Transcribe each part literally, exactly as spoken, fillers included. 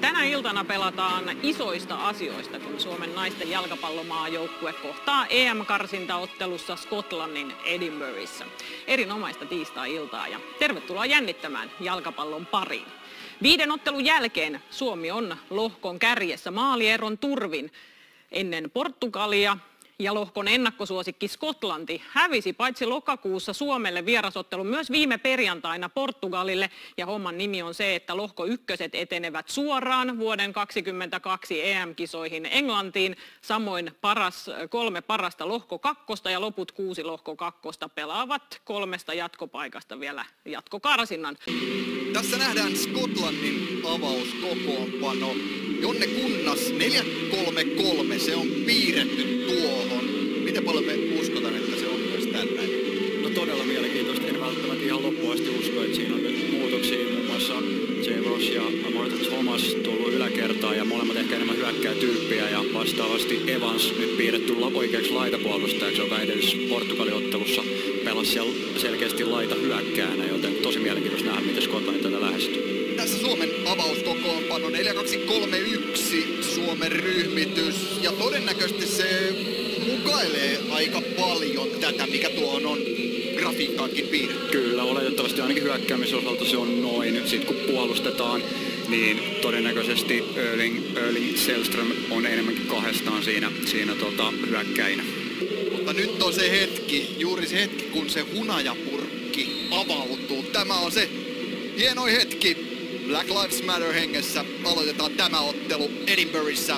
Tänä iltana pelataan isoista asioista, kun Suomen naisten jalkapallomaajoukkue kohtaa E M-karsintaottelussa Skotlannin Edinburghissa. Erinomaista tiistai-iltaa ja tervetuloa jännittämään jalkapallon pariin. Viiden ottelun jälkeen Suomi on lohkon kärjessä maalieron turvin ennen Portugalia. Ja lohkon ennakkosuosikki Skotlanti hävisi paitsi lokakuussa Suomelle vierasottelun myös viime perjantaina Portugalille. Ja homman nimi on se, että lohko ykköset etenevät suoraan vuoden kaksikymmentäkaksi E M-kisoihin Englantiin. Samoin paras, kolme parasta lohko kakkosta ja loput kuusi lohko kakkosta pelaavat kolmesta jatkopaikasta vielä jatkokarsinnan. Tässä nähdään Skotlannin avauskokoonpano. Jonne Kunnas neljä kolme kolme, se on piirretty tuohon. Miten paljon me uskotaan, että se on myös tällainen? No todella mielenkiintoista. En välttämättä ihan loppuun asti usko, että siinä on nyt muutoksia. Muun muassa Jay Ross ja Martha Thomas tullut yläkertaan ja molemmat ehkä enemmän hyökkää tyyppiä. Ja vastaavasti Evans nyt piirretty oikeaksi laitapuolustajaksi, joka edellisessä Portugali-ottelussa pelasi siellä selkeästi laita hyökkäänä. Joten tosi mielenkiintoista nähdä, miten Skotlanti tätä lähestyy. Tässä Suomen avauskokoonpano neljä kaksi kolme yksi Suomen ryhmitys ja todennäköisesti se mukailee aika paljon tätä, mikä tuohon on grafiikkaankin piirretty. Kyllä, oletettavasti ainakin hyökkäämisen osalta se on noin. Sitten kun puolustetaan, niin todennäköisesti Erling, Erling Sällström on enemmänkin kahdestaan siinä, siinä tota, hyökkäinä. Mutta nyt on se hetki, juuri se hetki, kun se hunajapurkki avautuu. Tämä on se hienoin hetki. Black Lives Matter hengessä aloitetaan tämä ottelu Edinburghissa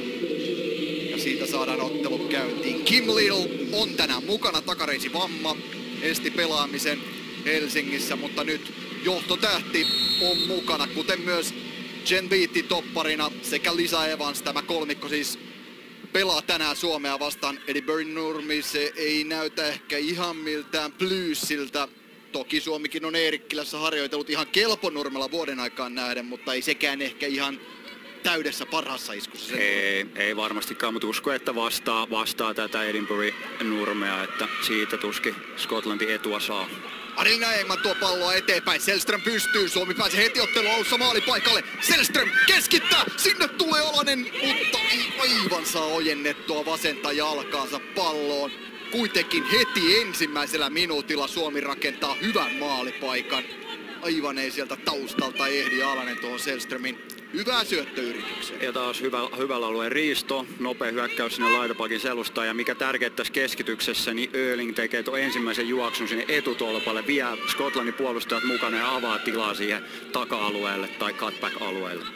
ja siitä saadaan ottelu käyntiin. Kim Little on tänään mukana, takareisi vamma esti pelaamisen Helsingissä, mutta nyt johtotähti on mukana, kuten myös Jen Beatty topparina sekä Lisa Evans. Tämä kolmikko siis pelaa tänään Suomea vastaan. Edinburgh Nurmi, se ei näytä ehkä ihan miltään Bluesiltä. Toki Suomikin on Eerikkilässä harjoitellut ihan kelponurmella vuoden aikaan nähden, mutta ei sekään ehkä ihan täydessä parhaassa iskussa. Ei, ei varmastikaan, mutta usko, että vastaa, vastaa tätä Edinburgh-nurmea, että siitä tuskin Skotlanti etua saa. Arina Engman tuo palloa eteenpäin, Sällström pystyy, Suomi pääsee heti ottelun alussa maalipaikalle. Sällström keskittää, sinne tulee Alanen, mutta ei aivan saa ojennettua vasenta jalkaansa palloon. Kuitenkin heti ensimmäisellä minuutilla Suomi rakentaa hyvän maalipaikan. Aivan ei sieltä taustalta ehdi Alanen tuohon Sällströmin hyvää syöttöyritykseen. Ja taas hyvä, hyvällä alueen riisto, nopea hyökkäys sinne laitapakin selustaan. Ja mikä tärkeää tässä keskityksessä, niin Erling tekee tuon ensimmäisen juoksun sinne etutolpalle, vie Skotlannin puolustajat mukana ja avaa tilaa siihen taka-alueelle tai cutback-alueelle.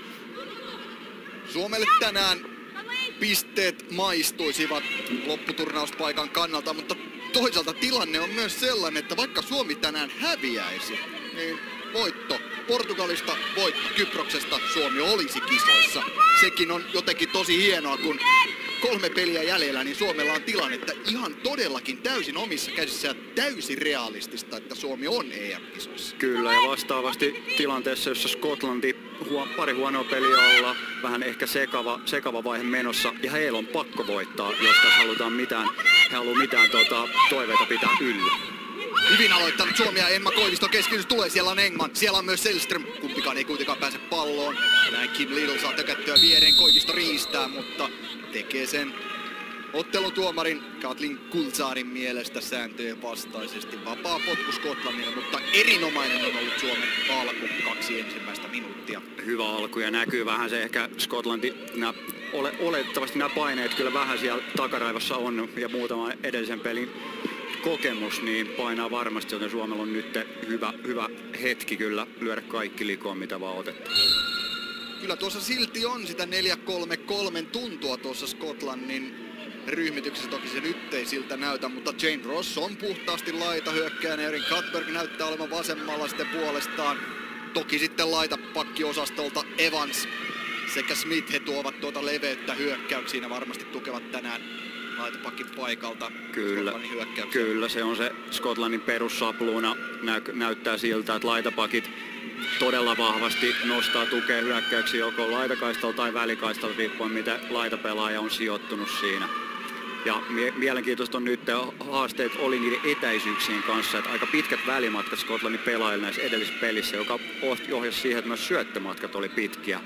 Suomelle tänään pisteet maistuisivat lopputurnauspaikan kannalta, mutta toisaalta tilanne on myös sellainen, että vaikka Suomi tänään häviäisi, niin voitto Portugalista, voitto Kyproksesta, Suomi olisi kisoissa. Sekin on jotenkin tosi hienoa, kun kolme peliä jäljellä, niin Suomella on tilanne, että ihan todellakin täysin omissa käsissä ja täysin realistista, että Suomi on E M-kisoissa. Kyllä, ja vastaavasti tilanteessa, jossa Skotlanti huo, pari huonoa peliä olla, vähän ehkä sekava, sekava vaihe menossa, ja heillä on pakko voittaa, jos tässä halutaan mitään, he haluaa mitään tota, toiveita pitää yllä. Hyvin aloittanut Suomi ja Emma Koivisto keskitys tulee, siellä on Engman, siellä on myös Sällström, kumpikaan ei kuitenkaan pääse palloon. Näin Kim Little saa tökättyä viereen, Koivisto riistää, mutta tekee sen ottelun tuomarin Katlin Kulzaarin mielestä sääntöjen vastaisesti. Vapaa potku Skotlannille, mutta erinomainen on ollut Suomen alku, kaksi ensimmäistä minuuttia. Hyvä alku ja näkyy vähän se ehkä Skotlanti, nää, ole, oletettavasti nämä paineet kyllä vähän siellä takaraivossa on ja muutama edellisen pelin kokemus, niin painaa varmasti, joten Suomella on nyt hyvä, hyvä hetki kyllä lyödä kaikki likoon, mitä vaan otetaan. Kyllä tuossa silti on sitä neljä kolme kolme tuntua tuossa Skotlannin ryhmityksessä. Toki se nyt ei siltä näytä, mutta Jane Ross on puhtaasti laita hyökkäänä. Erin Cuthbert näyttää olevan vasemmalla sitten puolestaan. Toki sitten laitapakkiosastolta Evans sekä Smith, he tuovat tuota leveyttä hyökkäyksiin ja varmasti tukevat tänään laitapakin paikalta. Kyllä, kyllä, se on se Skotlannin perussapluuna. Näy, näyttää siltä, että laitapakit todella vahvasti nostaa tukea hyökkäyksiä joko laitakaistalla tai välikaistalla, riippuen mitä laitapelaaja on sijoittunut siinä. Ja mie- mielenkiintoista on nyt, haasteet oli niiden etäisyyksien kanssa, että aika pitkät välimatkat Skotlannin pelaajille näissä edellisissä pelissä, joka ohjasi siihen, että myös syöttömatkat oli pitkiä.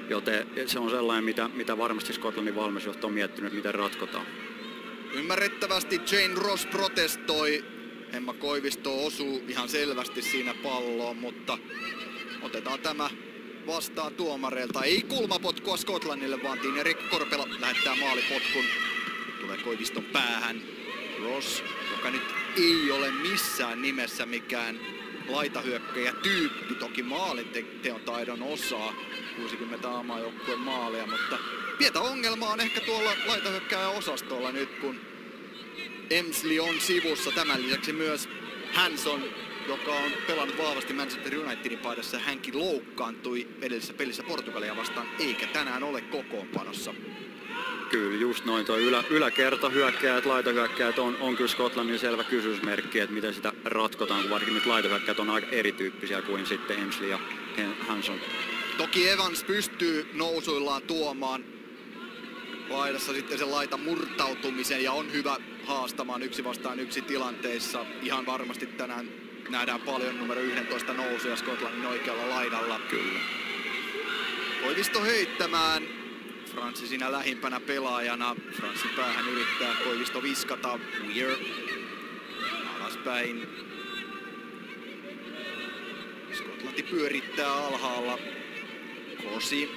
joten se on sellainen, mitä, mitä varmasti Skotlannin valmennusjohto on miettinyt, miten ratkotaan. Ymmärrettävästi Jane Ross protestoi. Emma Koivisto osuu ihan selvästi siinä palloon, mutta otetaan tämä vastaan tuomareilta. Ei kulmapotkua Skotlannille, vaan Tiina-Riikka Korpela lähettää maalipotkun. Tulee Koiviston päähän. Ross, joka nyt ei ole missään nimessä mikään laitahyökkäjä tyyppi, toki maalinteon taidon osaa, kuusikymmentä A-maajoukkueen maalia, mutta pientä ongelmaa on ehkä tuolla laitahyökkäjä osastolla nyt, kun Emsley on sivussa. Tämän lisäksi myös Hanson, joka on pelannut vahvasti Manchester Unitedin paidassa, hänkin loukkaantui edellisessä pelissä Portugalia vastaan, eikä tänään ole kokoonpanossa. Kyllä, just noin. Tuo ylä, yläkerta hyökkäjät, laitahyökkäjät on, on kyllä Skotlannin selvä kysymysmerkki, että miten sitä ratkotaan, kun varsinkin nyt laitahyökkäjät on aika erityyppisiä kuin sitten Emsley ja Hanson. Toki Evans pystyy nousuillaan tuomaan laidassa sitten sen laita murtautumisen ja on hyvä haastamaan yksi vastaan yksi tilanteissa. Ihan varmasti tänään nähdään paljon numero yksitoista nousuja Skotlannin oikealla laidalla. Kyllä. Koivisto heittämään. Franssi siinä lähimpänä pelaajana. Franssin päähän yrittää Koivisto viskata. Weir alaspäin. Skotlanti pyörittää alhaalla. Kosi.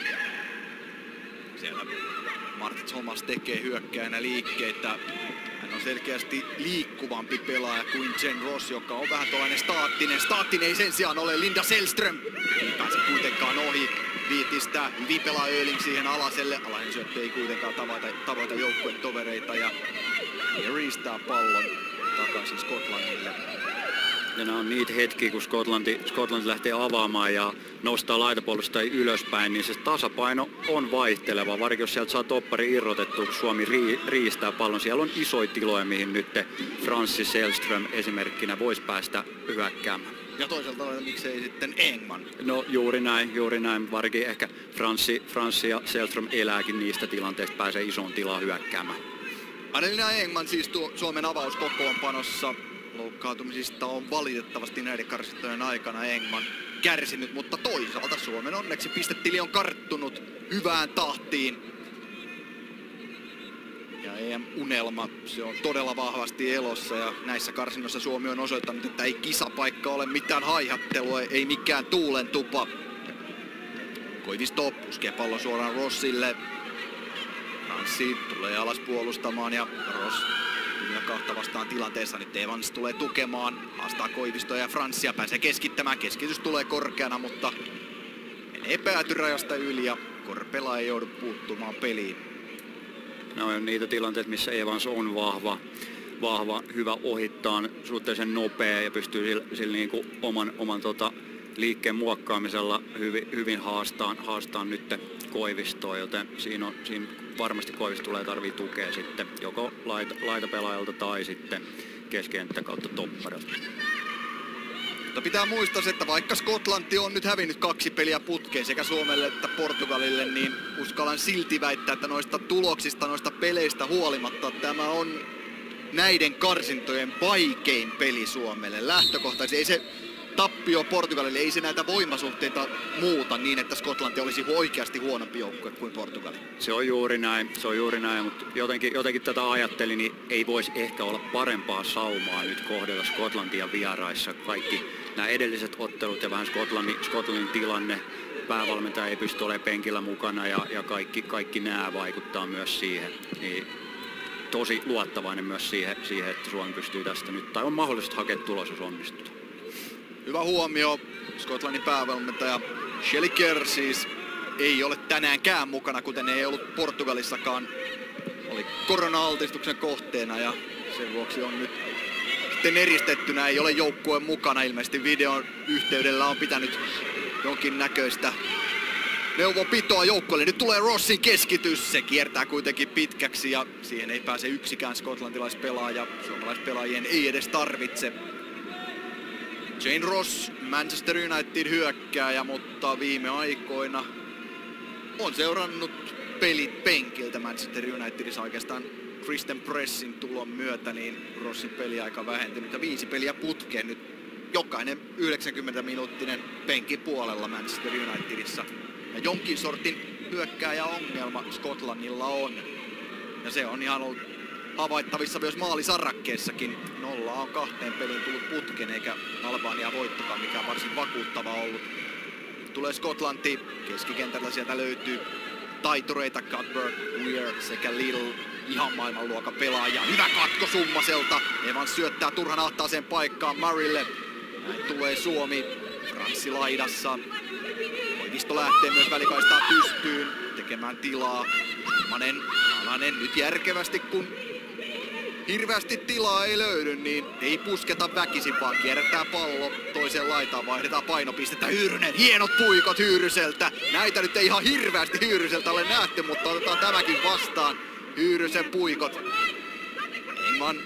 Siellä Martti Thomas tekee hyökkäänä liikkeitä. Hän on selkeästi liikkuvampi pelaaja kuin Jen Ross, joka on vähän tuollainen staattinen. Staattinen ei sen sijaan ole Linda Sällström. Ei pääse kuitenkaan ohi. Viitistä hyvin pelaa Öling siihen alaselle. Alainen syöttö ei kuitenkaan tavoita, tavoita joukkueen tovereita ja, ja riistää pallon takaisin Skotlannille. Ja nämä on niitä hetkiä, kun Skotlanti, Skotlanti lähtee avaamaan ja nostaa laitapuolustajia ylöspäin, niin se tasapaino on vaihteleva. Varsinkin jos sieltä saa toppari irrotettua, kun Suomi rii, riistää pallon. Siellä on isoja tiloja, mihin nyt Francis Sällström esimerkkinä voisi päästä hyökkäämään. Ja toisaalta miksei sitten Engman. No juuri näin, juuri näin. Varsinkin ehkä Franssi, Franssi ja Sällström elääkin niistä tilanteista, pääsee isoon tilaan hyökkäämään. Adelina Engman siis tuo Suomen avauskokoonpanossa. Loukkaantumisista on valitettavasti näiden karsintojen aikana Engman kärsinyt, mutta toisaalta Suomen onneksi pistetili on karttunut hyvään tahtiin. Ja E M-unelma, se on todella vahvasti elossa ja näissä karsinnoissa Suomi on osoittanut, että ei kisapaikka ole mitään haihattelua, ei mikään tuulentupa. Koivisto puskee pallon suoraan Rossille. Franssi tulee alas puolustamaan ja Ross ja kahta vastaan tilanteessa. Nyt Evans tulee tukemaan, haastaa Koivistoa ja Franssia, pääsee keskittämään. Keskitys tulee korkeana, mutta menee päätyrajasta yli ja Korpela ei joudu puuttumaan peliin. No on niitä tilanteita, missä Evans on vahva, vahva hyvä ohittaa, suhteellisen nopea ja pystyy sillä, sillä niin kuin oman, oman tota, liikkeen muokkaamisella hyvin, hyvin haastaan, haastaan nyt Koivistoa, joten siinä, on, siinä varmasti Koivisto tulee tarvii tukea sitten joko laita, laitapelaajalta tai sitten keskenttä kautta topparilta. Mutta pitää muistaa, että vaikka Skotlanti on nyt hävinnyt kaksi peliä putkeen sekä Suomelle että Portugalille, niin uskallan silti väittää, että noista tuloksista, noista peleistä huolimatta tämä on näiden karsintojen vaikein peli Suomelle. Lähtökohtaisesti ei se tappio Portugalille, ei se näitä voimasuhteita muuta niin, että Skotlanti olisi oikeasti huonompi joukkue kuin Portugali. Se on juuri näin, se on juuri näin, mutta jotenkin, jotenkin tätä ajattelin, niin ei voisi ehkä olla parempaa saumaa nyt kohdella Skotlantia vieraissa. Kaikki nämä edelliset ottelut ja vähän Skotlannin, Skotlannin tilanne, päävalmentaja ei pysty olemaan penkillä mukana ja, ja kaikki, kaikki nämä vaikuttaa myös siihen. Niin tosi luottavainen myös siihen, siihen, että Suomi pystyy tästä nyt, tai on mahdollista hakea tulos, jos onnistutaan. Hyvä huomio. Skotlannin päävalmentaja Shelley Kerr siis ei ole tänäänkään mukana, kuten ei ollut Portugalissakaan. Oli korona-altistuksen kohteena ja sen vuoksi on nyt sitten eristettynä. Ei ole joukkueen mukana. Ilmeisesti videon yhteydellä on pitänyt jonkin näköistä neuvonpitoa joukkueelle. Nyt tulee Rossin keskitys. Se kiertää kuitenkin pitkäksi ja siihen ei pääse yksikään skotlantilaispelaaja. Suomalaispelaajien ei edes tarvitse. Jane Ross, Manchester United hyökkääjä, mutta viime aikoina on seurannut pelit penkiltä Manchester Unitedissa oikeastaan Christen Pressin tulon myötä, niin Rossin peliaika vähentynyt ja viisi peliä putkeen nyt jokainen yhdeksänkymmentä-minuuttinen penkin puolella Manchester Unitedissa. Ja jonkin sortin hyökkääjäongelma Skotlannilla on. Ja se on ihan ollut havaittavissa myös maalisarrakkeessakin. Nolla on kahteen peliin tullut putken, eikä Albania voittokaan mikään varsin vakuuttava ollut. Tulee Skotlanti, keskikentältä sieltä löytyy taitureita Cuthbert, Weir sekä Little, ihan maailmanluokan pelaaja. Hyvä katko Summaselta, Evans syöttää turhan ahtaaseen paikkaan Murraylle. Näin tulee Suomi, Franssi laidassa. Koivisto lähtee myös välikaistaa pystyyn, tekemään tilaa. Manen, Alanen nyt järkevästi, kun hirveästi tilaa ei löydy, niin ei pusketa väkisin, vaan kierretään pallo toiseen laitaan, vaihdetaan painopistettä. Hyyrynen, hienot puikot Hyyryseltä. Näitä nyt ei ihan hirveästi Hyyryseltä ole nähty, mutta otetaan tämäkin vastaan. Hyyrysen puikot. Engman.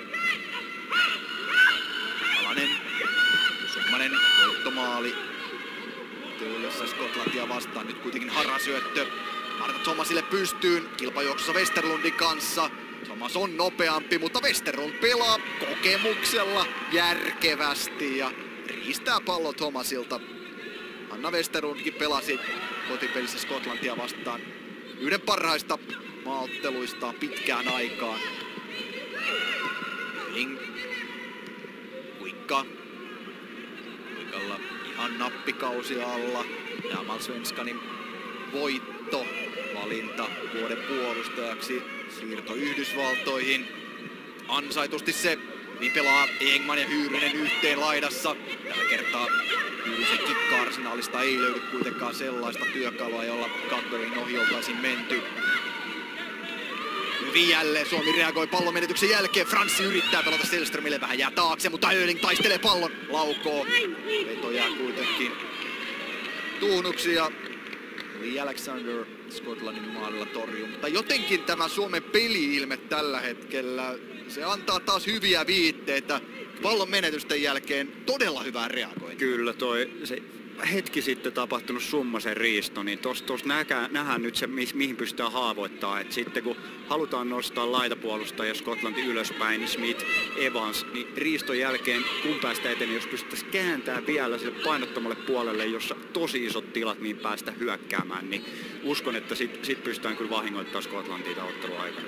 Alanen. Summanen, voittomaali. Tyylössä Skotlantia vastaan, nyt kuitenkin harasyöttö. Marta Thomasille pystyyn, kilpajuoksussa Westerlundin kanssa. Thomas on nopeampi, mutta Westerlund pelaa kokemuksella järkevästi ja riistää pallo Thomasilta. Anna Westerlundkin pelasi kotipelissä Skotlantia vastaan yhden parhaista maaotteluistaan pitkään aikaan. Ing. Kuikka. Kuikalla ihan nappikausi alla. Jamal Svenskanin voitto. Valinta vuoden puolustajaksi. Siirto Yhdysvaltoihin. Ansaitusti se, niin pelaa Engman ja Hyyrynen yhteen laidassa. Tällä kertaa Hyyrysen kikka-arsenaalista ei löydy kuitenkaan sellaista työkalua, jolla Cuthbertin ohi oltaisiin menty. Hyvin jälleen Suomi reagoi pallon menetyksen jälkeen. Franssi yrittää pelata Selströmille, vähän jää taakse, mutta Öling taistelee pallon. Laukoo. Veto jää kuitenkin tuhnuksi ja Lee Alexander Skotlannin maalilla torjuu. Mutta jotenkin tämä Suomen peli-ilme tällä hetkellä, se antaa taas hyviä viitteitä. Pallon menetysten jälkeen todella hyvää reagointia. Kyllä, toi se hetki sitten tapahtunut Summasen riisto, niin tuossa tos nähdään nyt se, mi mihin pystytään haavoittamaan. Et sitten kun halutaan nostaa laitapuolustajia Skotlanti ylöspäin, niin Smith, Evans, niin riiston jälkeen kun päästä eteen, jos pystyttäisiin kääntämään vielä sille painottomalle puolelle, jossa tosi isot tilat, niin päästä hyökkäämään, niin uskon, että sit, sit pystytään kyllä vahingoittamaan Skotlantia ottelun aikana.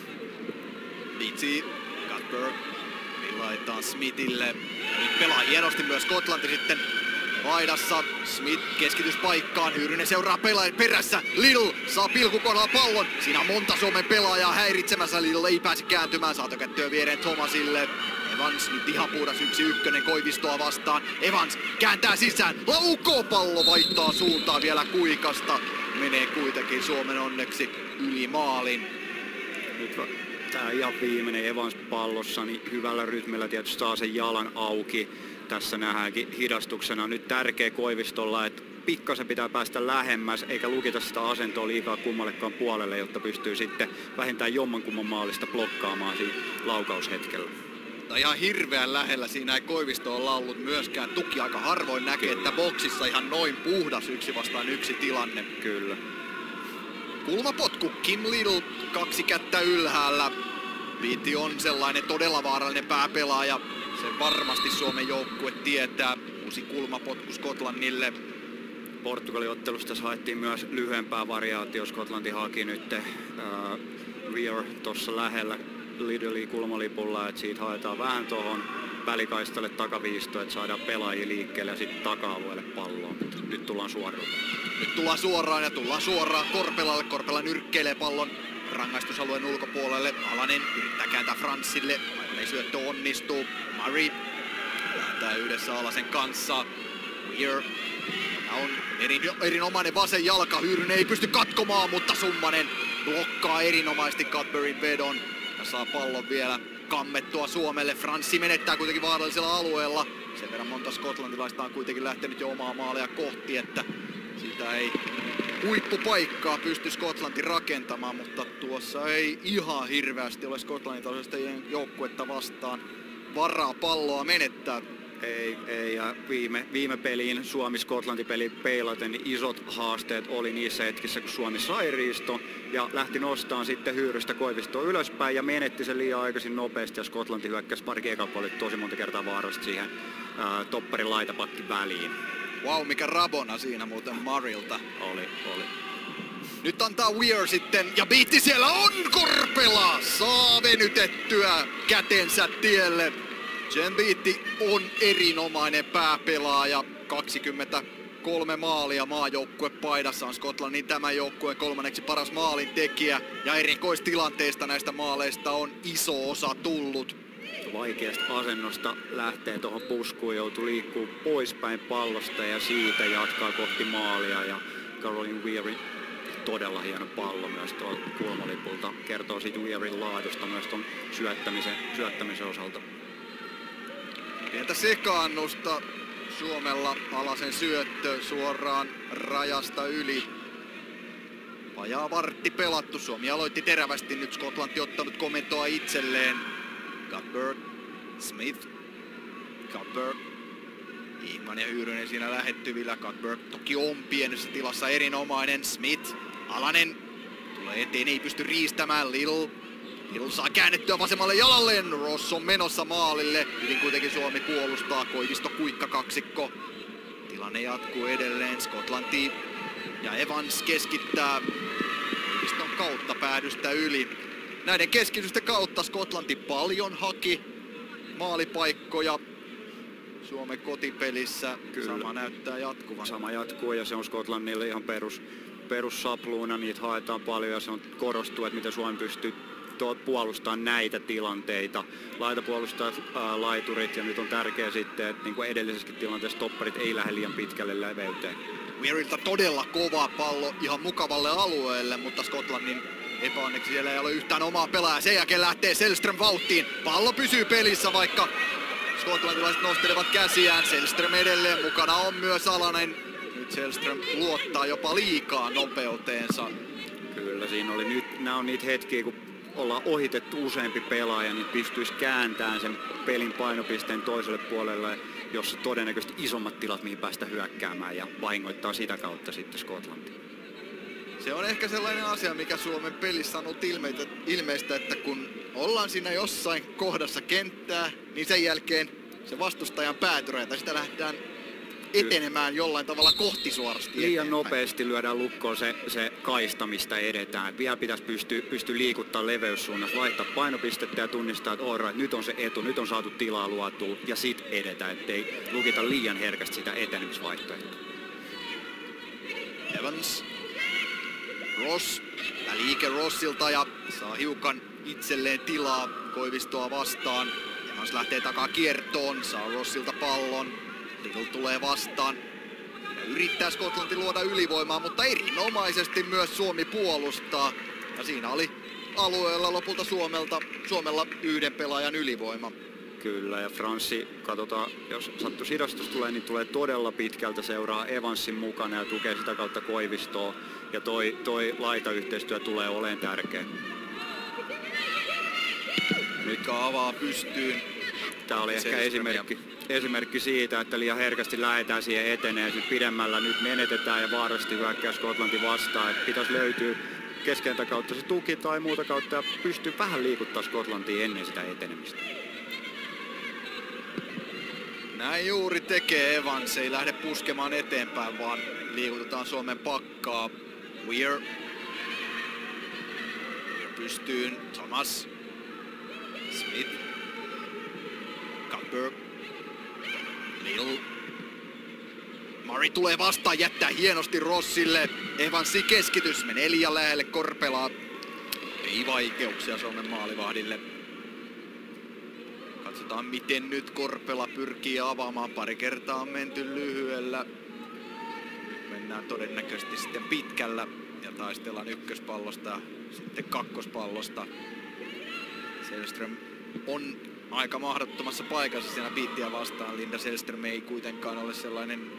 Vitsi, Cuthbert, laitaan Smithille. Nyt pelaa hienosti myös Skotlanti sitten laidassa. Smith keskityspaikkaan, Hyyrynen seuraa pelaajan perässä. Little saa pilkukohdalla pallon. Siinä on monta Suomen pelaajaa häiritsemässä. Little ei pääse kääntymään, saa tökättyä viereen Thomasille. Evans nyt ihan puhdas yksi ykkönen Koivistoa vastaan. Evans kääntää sisään, laukoo pallo, vaihtaa suuntaan vielä Kuikasta. Menee kuitenkin Suomen onneksi yli maalin. Nyt tää ihan viimeinen Evans pallossa, niin hyvällä rytmillä tietysti saa sen jalan auki. Tässä nähdäänkin hidastuksena nyt tärkeä Koivistolla, että pikkasen pitää päästä lähemmäs, eikä lukita sitä asentoa liikaa kummallekaan puolelle, jotta pystyy sitten vähintään jommankumman maalista blokkaamaan siinä laukaushetkellä. No ihan hirveän lähellä, siinä ei Koivisto olla ollut myöskään tuki, aika harvoin näkee, että boksissa ihan noin puhdas yksi vastaan yksi tilanne. Kyllä. Kulmapotku, Kim Little, kaksi kättä ylhäällä. Viiti on sellainen todella vaarallinen pääpelaaja. Sen varmasti Suomen joukkue tietää. Uusi kulmapotku Skotlannille. Portugalin ottelusta haettiin myös lyhyempää variaatio. Skotlanti haki nyt äh, Weir tuossa lähellä Lidley kulmalipulla, että siitä haetaan vähän tuohon välikaistalle takaviistoon, että saadaan pelaajia liikkeelle ja sitten taka-alueelle palloon. Nyt tullaan suoraan. Nyt tullaan suoraan ja tullaan suoraan Korpelalle. Korpela nyrkkeilee pallon rangaistusalueen ulkopuolelle. Alanen yrittää kääntää Franssille. Aivan ei syöttö onnistuu. Murray kääntää yhdessä Alasen kanssa. Weir. Tämä on erin, erinomainen vasen jalka. Hyyrynen ei pysty katkomaan, mutta Summanen blokkaa erinomaisesti Cuthbertin vedon. Ja saa pallon vielä kammettua Suomelle. Franssi menettää kuitenkin vaarallisella alueella. Sen verran monta skotlantilaista on kuitenkin lähtenyt jo omaa maalia kohti, että siitä ei huippupaikkaa pysty Skotlanti rakentamaan, mutta tuossa ei ihan hirveästi ole Skotlannin tasoista joukkuetta vastaan varaa palloa menettää. Ei, ei. Ja viime, viime peliin Suomi-Skotlanti-peli peilaten niin isot haasteet oli niissä hetkissä, kun Suomi sai riisto ja lähti nostamaan sitten Hyyrystä Koivistoa ylöspäin ja menetti sen liian aikaisin nopeasti ja Skotlanti hyökkäsi pari ekalla oli tosi monta kertaa vaarallisesti siihen ää, topparin laitapakki väliin. Wow, mikä rabona siinä muuten Marilta. Oli, oli. Nyt antaa Weir sitten, ja biitti siellä on Korpela! Saa venytettyä kätensä tielle. Jen Beatty on erinomainen pääpelaaja. kaksikymmentäkolme maalia maajoukkuepaidassa on Skotlannin tämän joukkueen kolmanneksi paras maalintekijä. Ja erikoistilanteista näistä maaleista on iso osa tullut. Vaikeasta asennosta lähtee tuohon puskuun, joutuu liikkuu poispäin pallosta ja siitä jatkaa kohti maalia. Ja Caroline Weirin todella hieno pallo myös tuolta kulmalipulta. Kertoo siitä Weirin laadusta myös tuon syöttämisen, syöttämisen osalta. Pientä sekaannusta Suomella, alasen syöttö suoraan rajasta yli. Vajaa vartti pelattu, Suomi aloitti terävästi, nyt Skotlanti ottanut komentoa itselleen. Cuthbert, Smith, Cuthbert, Ihman ja Hyyrynen siinä lähettyvillä. Cuthbert toki on pienessä tilassa erinomainen. Smith, Alanen tulee eteen, ei pysty riistämään. Lill, Lill saa käännettyä vasemmalle jalalleen. Ross on menossa maalille. Hyvin kuitenkin Suomi puolustaa. Koivisto Kuikka kaksikko. Tilanne jatkuu edelleen. Skotlanti ja Evans keskittää Koiviston kautta päädystä yli. Näiden keskitysten kautta Skotlanti paljon haki maalipaikkoja Suomen kotipelissä. Kyllä. Sama näyttää jatkuvan. Sama jatkuu ja se on Skotlannille ihan perus, perussapluuna. Niitä haetaan paljon ja se on korostuu, että miten Suomi pystyy puolustamaan näitä tilanteita. Laitapuolustajat, ää, laiturit ja nyt on tärkeää sitten, että niin kuin edellisessäkin tilanteessa topparit ei lähde liian pitkälle leveyteen. Weiriltä todella kova pallo ihan mukavalle alueelle, mutta Skotlannin epäonneksi siellä ei ole yhtään omaa pelaajaa. Sen jälkeen lähtee Selström vauhtiin. Pallo pysyy pelissä, vaikka skotlantilaiset nostelevat käsiään. Selström edelleen, mukana on myös Alanen. Nyt Selström luottaa jopa liikaa nopeuteensa. Kyllä, siinä oli nyt, nämä on niitä hetkiä, kun ollaan ohitettu useampi pelaaja, niin pystyisi kääntämään sen pelin painopisteen toiselle puolelle, jossa todennäköisesti isommat tilat, mihin päästä hyökkäämään ja vahingoittaa sitä kautta sitten Skotlantia. Se on ehkä sellainen asia, mikä Suomen pelissä on ollut ilmeistä, että kun ollaan siinä jossain kohdassa kenttää, niin sen jälkeen se vastustajan päätyreitä, sitä lähdetään etenemään jollain tavalla kohti suorasti. Liian eteenpäin. nopeasti lyödään lukkoon se, se kaista, mistä edetään. Vielä pitäisi pystyä, pystyä liikuttaa leveyssuunnassa, vaihtaa painopistettä ja tunnistaa, että right, nyt on se etu, nyt on saatu tilaa luotua ja sit edetään, ettei lukita liian herkästi sitä etenemisvaihtoehtoa. Evans, Ross, ja liike Rossilta ja saa hiukan itselleen tilaa Koivistoa vastaan. Evans lähtee takaa kiertoon, saa Rossilta pallon. Little tulee vastaan. Ja yrittää Skotlanti luoda ylivoimaa, mutta erinomaisesti myös Suomi puolustaa. Ja siinä oli alueella lopulta Suomelta, Suomella yhden pelaajan ylivoima. Kyllä, ja Franssi, katsotaan, jos sattu sidostus tulee, niin tulee todella pitkältä, seuraa Evansin mukana ja tukee sitä kautta Koivistoa. Ja toi, toi laitayhteistyö tulee olemaan tärkeä. Mikä avaa pystyyn. Tää oli ehkä esimerkki, esimerkki siitä, että liian herkästi lähdetään siihen eteneen. Nyt pidemmällä nyt menetetään ja vaarasti hyökkää Skotlanti vastaan. Et pitäisi löytyä keskeltä kautta se tuki tai muuta kautta ja pystyy vähän liikuttaa Skotlantia ennen sitä etenemistä. Näin juuri tekee Evans, ei lähde puskemaan eteenpäin, vaan liikutetaan Suomen pakkaa. Weir. Weir pystyyn. Thomas. Smith. Cuthbert. Lill. Murray tulee vastaan, jättää hienosti Rossille. Evansin keskitys menee liian lähelle Korpelaa. Ei vaikeuksia Suomen maalivahdille. Katsotaan miten nyt Korpela pyrkii avaamaan. Pari kertaa on menty lyhyellä. Mennään todennäköisesti sitten pitkällä ja taistellaan ykköspallosta ja sitten kakkospallosta. Selström on aika mahdottomassa paikassa siinä Beattyä vastaan. Linda Selström ei kuitenkaan ole sellainen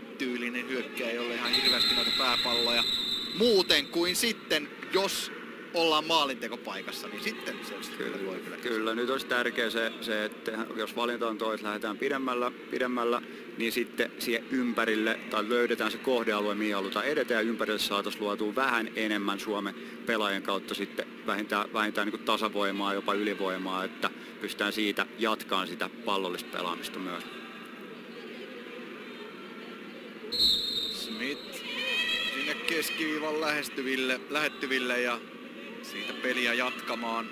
target-tyylinen hyökkääjä, jolle ihan hirveästi noita pääpalloja. Muuten kuin sitten, jos ollaan maalintekopaikassa, niin sitten se Kyllä, voi kyllä. kyllä, nyt olisi tärkeää se, se, että jos valinta on tois, lähdetään pidemmällä, pidemmällä, niin sitten siihen ympärille, tai löydetään se kohdealue, mihin halutaan edetä, ja ympärille saataisiin luotua vähän enemmän Suomen pelaajien kautta sitten vähintään, vähintään niin kuin tasavoimaa, jopa ylivoimaa, että pystytään siitä jatkaan sitä pallollista pelaamista myös. Smith sinne keskiviivan lähestyville, lähettyville ja siitä peliä jatkamaan.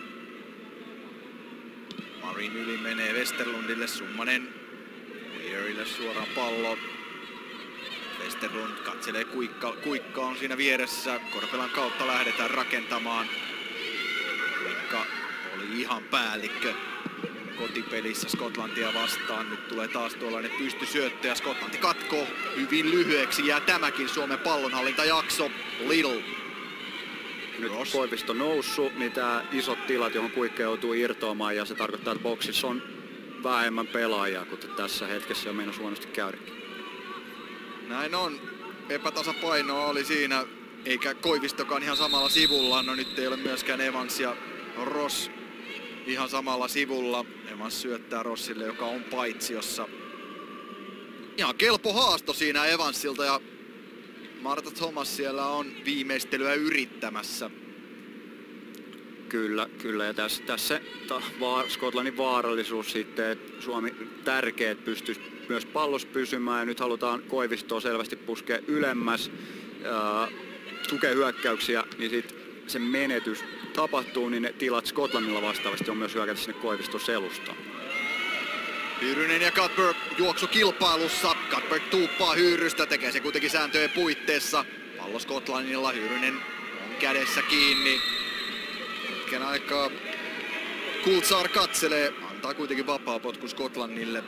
Marin yli menee Westerlundille, Summanen Weirille suoraan pallo. Westerlund katselee, kuikka, kuikka on siinä vieressä. Korpelan kautta lähdetään rakentamaan. Kuikka oli ihan päällikkö kotipelissä Skotlantia vastaan. Nyt tulee taas tuollainen pystysyöttö ja Skotlanti katkoo. Hyvin lyhyeksi jää tämäkin Suomen pallonhallintajakso. Little. Nyt Koivisto noussut, niin tää isot tilat, johon Kuikka joutuu irtoamaan, ja se tarkoittaa, että boksissa on vähemmän pelaajia, kuten tässä hetkessä jo meinasi huonosti käydäkin. Näin on. Epätasapainoa oli siinä, eikä Koivistokaan ihan samalla sivulla. No nyt ei ole myöskään Evans ja Ross ihan samalla sivulla. Evans syöttää Rossille, joka on paitsiossa. Ihan kelpo haasto siinä Evansilta, ja Marta Thomas siellä on viimeistelyä yrittämässä. Kyllä, kyllä. Ja tässä, tässä va- Skotlannin vaarallisuus sitten, että Suomi tärkeät pystyisi myös pallossa pysymään, ja nyt halutaan Koivistoa selvästi puskea ylemmäs, ää, tukea hyökkäyksiä, niin sitten se menetys tapahtuu, niin ne tilat Skotlannilla vastaavasti on myös hyökätä sinne Koiviston selustaan. Hyyrynen ja Cuthbert juoksu kilpailussa. Cuthbert tuuppaa Hyyrystä, tekee se kuitenkin sääntöjen puitteissa. Pallo Skotlannilla, Hyyrynen on kädessä kiinni. Hetken aikaa Kultsaar katselee, antaa kuitenkin vapaa potku Skotlannille.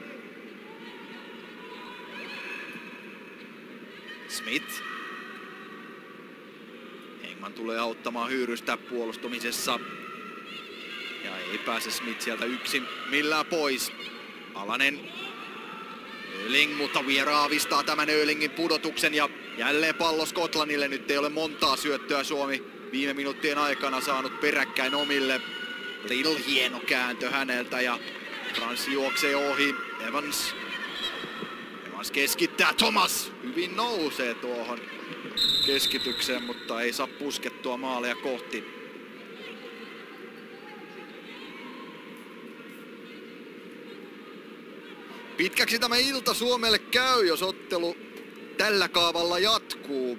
Smith. Engman tulee auttamaan Hyyrystä puolustamisessa. Ja ei pääse Smith sieltä yksin millään pois. Alanen. Öling, mutta Viera aavistaa tämän Ölingin pudotuksen ja jälleen pallo Skotlannille. Nyt ei ole montaa syöttöä Suomi viime minuuttien aikana saanut peräkkäin omille. Little hieno kääntö häneltä ja Frans juoksee ohi. Evans. Evans keskittää. Thomas hyvin nousee tuohon keskitykseen, mutta ei saa puskettua maalia kohti. Pitkäksi tämä ilta Suomelle käy, jos ottelu tällä kaavalla jatkuu.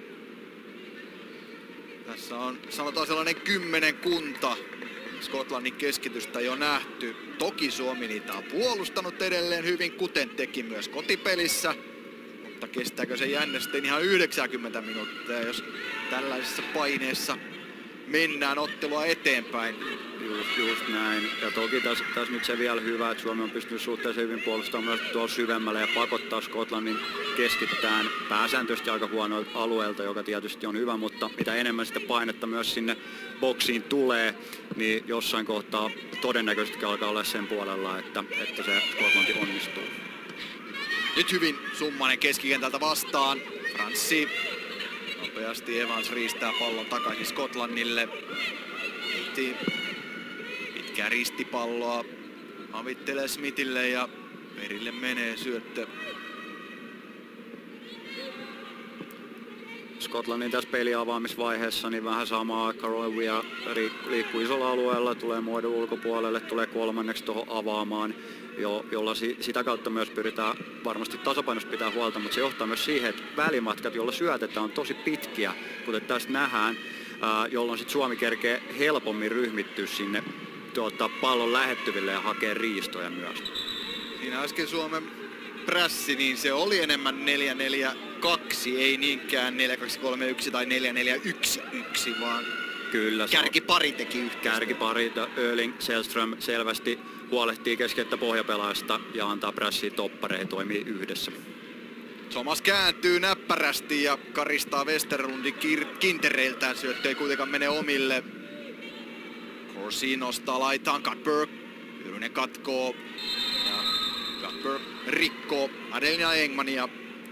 Tässä on, sanotaan, sellainen kymmenen kunta Skotlannin keskitystä jo nähty. Toki Suomi niitä on puolustanut edelleen hyvin, kuten teki myös kotipelissä. Mutta kestääkö se jänne sitten ihan yhdeksänkymmentä minuuttia, jos tällaisessa paineessa mennään ottelua eteenpäin. Just, just näin. Ja toki tässä, tässä nyt se vielä hyvä, että Suomi on pystynyt suhteellisen hyvin puolustamaan myös tuolla syvemmällä ja pakottaa Skotlannin keskittään pääsääntöisesti aika huonoilta alueelta, joka tietysti on hyvä, mutta mitä enemmän sitä painetta myös sinne boksiin tulee, niin jossain kohtaa todennäköisesti alkaa olla sen puolella, että, että se Skotlanti onnistuu. Nyt hyvin Summanen keskikentältä vastaan. Franssi. Nopeasti Evans riistää pallon takaisin Skotlannille. Heitti pitkää ristipalloa. Avittelee Smithille ja perille menee syöttö. Skotlannin tässä peliavaamisvaiheessa niin vähän samaa aikaa. Roy Weir liikkuu isolla alueella, tulee muodon ulkopuolelle, tulee kolmanneksi tuohon avaamaan, jo, jolla si, sitä kautta myös pyritään varmasti tasapainossa pitää huolta, mutta se johtaa myös siihen, että välimatkat, joilla syötetään, on tosi pitkiä, kuten tässä nähdään, ää, jolloin sit Suomi kerkee helpommin ryhmittyä sinne tuota, pallon lähettyville ja hakee riistoja myös. Siinä äsken Suomen prässi, niin se oli enemmän neljä neljä kaksi, ei niinkään neljä kaksi kolme yksi tai neljä neljä yksi yksi, vaan kyllä, kärkipari teki yhteistyötä. Kärkipari, Öling, Sällström selvästi huolehtii keskettä pohjapelaajasta ja antaa prässiä toppareja, toimii yhdessä. Thomas kääntyy näppärästi ja karistaa Westerlundin kintereiltään, syöttö ei kuitenkaan mene omille. Corsi nostaa laitaan, Cuthbert, Hyyrynen katkoo ja Cuthbert rikkoo Adelina Engmania.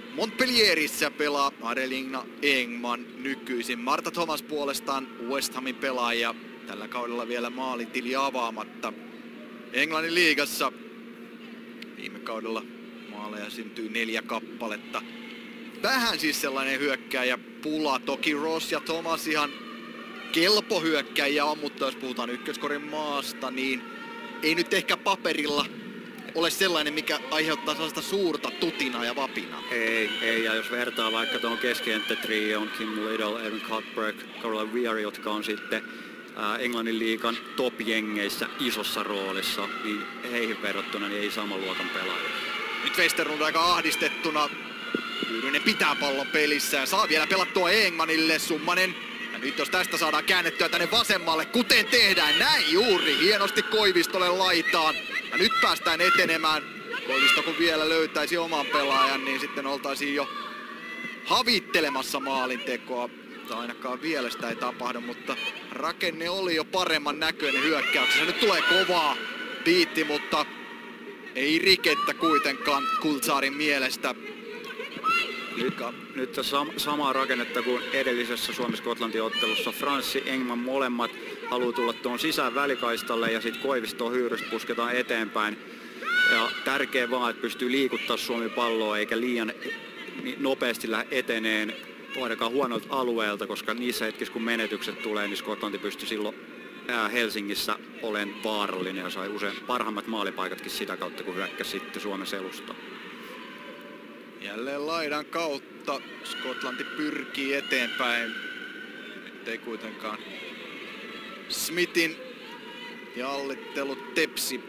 Montpellierissä pelaa Adelina Engman nykyisin. Marta Thomas puolestaan West Hamin pelaaja. Tällä kaudella vielä maalitili avaamatta. Englannin liigassa viime kaudella maaleja syntyi neljä kappaletta. Vähän siis sellainen hyökkääjä pula. Toki Ross ja Thomas ihan kelpo hyökkääjä on, mutta jos puhutaan ykköskorin maasta, niin ei nyt ehkä paperilla ole sellainen, mikä aiheuttaa sellaista suurta tutinaa ja vapinaa. Ei, ei, ja jos vertaa vaikka tuohon keskikenttätrioon, Kim Little, Evan Cuthbert, Caroline Weir, jotka on sitten ää, Englannin liigan top-jengeissä isossa roolissa, niin heihin verrattuna niin ei saman luokan pelaajia. Nyt Westerlund aika ahdistettuna. Hyyrynen pitää pallon pelissä ja saa vielä pelattua Engmanille. Summanen. Ja nyt jos tästä saadaan käännettyä tänne vasemmalle, kuten tehdään, näin juuri hienosti Koivistolle laitaan. Ja nyt päästään etenemään. Koivisto kun vielä löytäisi oman pelaajan, niin sitten oltaisiin jo havittelemassa maalintekoa. Tai ainakaan vielä sitä ei tapahdu, mutta rakenne oli jo paremman näköinen hyökkäyksessä. Nyt tulee kovaa biitti, mutta ei rikettä kuitenkaan Kultsaarin mielestä. Nyt, nyt sam- samaa rakennetta kuin edellisessä Suomi-Skotlanti ottelussa. Franssi, Engman molemmat haluaa tulla tuon sisään välikaistalle ja sitten Koivistoon Hyyrystä pusketaan eteenpäin. Ja tärkeä vaan, että pystyy liikuttaa Suomi palloa eikä liian nopeasti lähde eteneen ainakaan huonolta alueelta, koska niissä hetkissä kun menetykset tulee, niin Skotlanti pystyy silloin Helsingissä olen vaarallinen ja sai usein parhaimmat maalipaikatkin sitä kautta, kun hyökkäsi sitten Suomen selusta. Jälleen laidan kautta Skotlanti pyrkii eteenpäin. Nyt ei kuitenkaan Smithin jallittelu tepsi.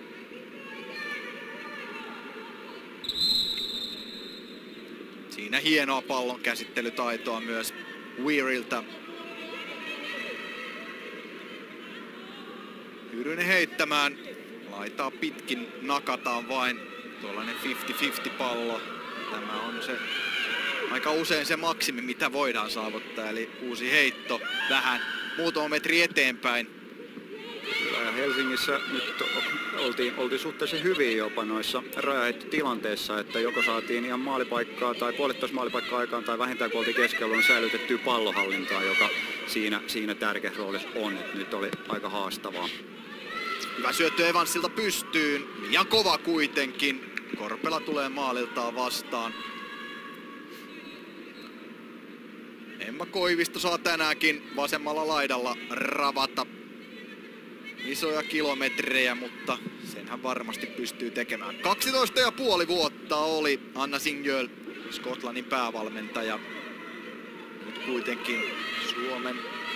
Siinä hienoa pallon käsittelytaitoa myös Weiriltä. Hyyrynen heittämään. Laitaa pitkin, nakataan vain. Tuollainen viisikymmentä viisikymmentä pallo. Tämä on se aika usein se maksimi, mitä voidaan saavuttaa. Eli uusi heitto vähän muutama metri eteenpäin. Ja Helsingissä nyt oltiin, oltiin suhteellisen hyvin jopa noissa rajaheittotilanteissa, että joko saatiin ihan maalipaikkaa tai puolitoista maalipaikkaa aikaan tai vähintään kun oltiin keskellä, niin säilytettyä pallohallintaa, joka siinä, siinä tärkeässä roolissa on. Et nyt oli aika haastavaa. Hyvä syöttö Evansilta pystyyn ja kova kuitenkin. Korpela tulee maaliltaan vastaan. Emma Koivisto saa tänäänkin vasemmalla laidalla ravata isoja kilometrejä, mutta senhän varmasti pystyy tekemään. kaksitoista ja puoli vuotta oli Anna Singjöl, Skotlannin päävalmentaja. Nyt kuitenkin Suomen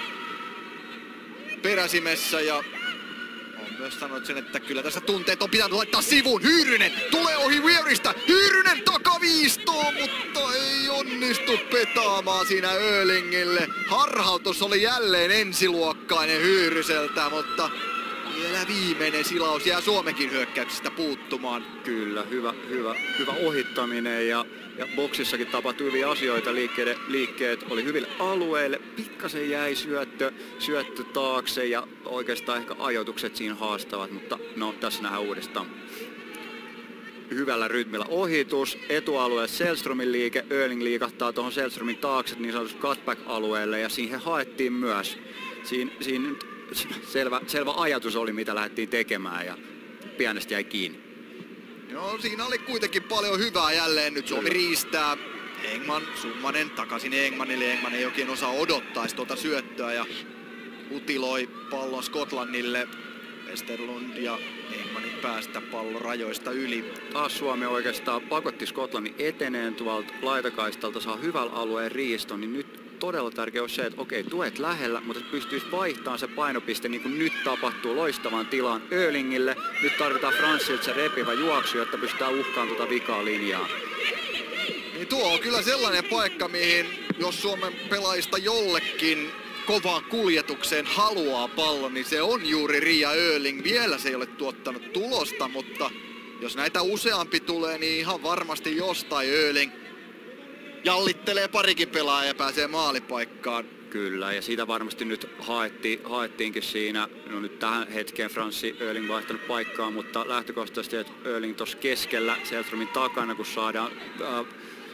peräsimessä ja on myös sanonut sen, että kyllä tässä tunteet on pitänyt laittaa sivuun. Hyyrynen tulee ohi Weiristä. Hyyrynen takaviistoon, mutta ei onnistu petaamaan siinä Öhlingille. Harhautus oli jälleen ensiluokkainen Hyyryseltä, mutta vielä viimeinen silaus jää Suomenkin hyökkäyksestä puuttumaan. Kyllä, hyvä, hyvä, hyvä ohittaminen ja, ja boksissakin tapahtui hyviä asioita. Liikkeet, liikkeet oli hyville alueille, pikkasen jäi syöttö, syöttö taakse ja oikeastaan ehkä ajoitukset siinä haastavat, mutta no tässä nähdään uudestaan. Hyvällä rytmillä ohitus, etualueelle Sällströmin liike, Öhling liikahtaa tuohon Sällströmin taakse niin sanotusti cutback-alueelle ja siihen haettiin myös. Siin, siinä nyt selvä, selvä ajatus oli mitä lähdettiin tekemään ja pienestä jäi kiinni. Joo, siinä oli kuitenkin paljon hyvää jälleen. Nyt Suomi riistää. Engman, Summanen takaisin Engmanille. Engman ei oikein osaa odottaa tuota syöttöä ja utiloi pallon Skotlannille. Westerlund ja Engmanin päästä pallo rajoista yli. Taas Suomi oikeastaan pakotti Skotlannin eteneen tuolta laitakaistalta, saa hyvällä alueen riiston, niin nyt todella tärkeä on se, että okei, tuet lähellä, mutta pystyisi vaihtamaan se painopiste niin kuin nyt tapahtuu loistavan tilaan Öhlingille. Nyt tarvitaan Franssilta se repivä juoksu, jotta pystytään uhkaan tuota vikaa linjaa. Niin tuo on kyllä sellainen paikka, mihin jos Suomen pelaajista jollekin kovaan kuljetukseen haluaa pallon, niin se on juuri Ria Öhling. Vielä se ei ole tuottanut tulosta, mutta jos näitä useampi tulee, niin ihan varmasti jostain Öhling jallittelee parikin pelaajaa ja pääsee maalipaikkaan. Kyllä, ja siitä varmasti nyt haettiin, haettiinkin siinä. No nyt tähän hetkeen Franssi Öhling vaihtanut paikkaa, mutta lähtökohtaisesti, että Öhling tuossa keskellä Sällströmin takana, kun saadaan äh,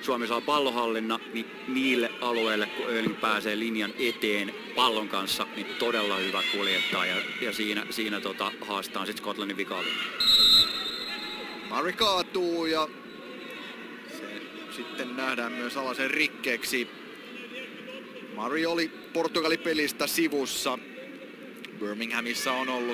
Suomi saa pallohallinna, niin niille alueille, kun Öling pääsee linjan eteen pallon kanssa, niin todella hyvä kuljettaa ja, ja siinä, siinä tota, haastaa sitten Skotlannin vikaalia. Murray kaatuu ja se sitten nähdään myös alasen rikkeeksi. Murray oli Portugali-pelistä sivussa. Birminghamissa on ollut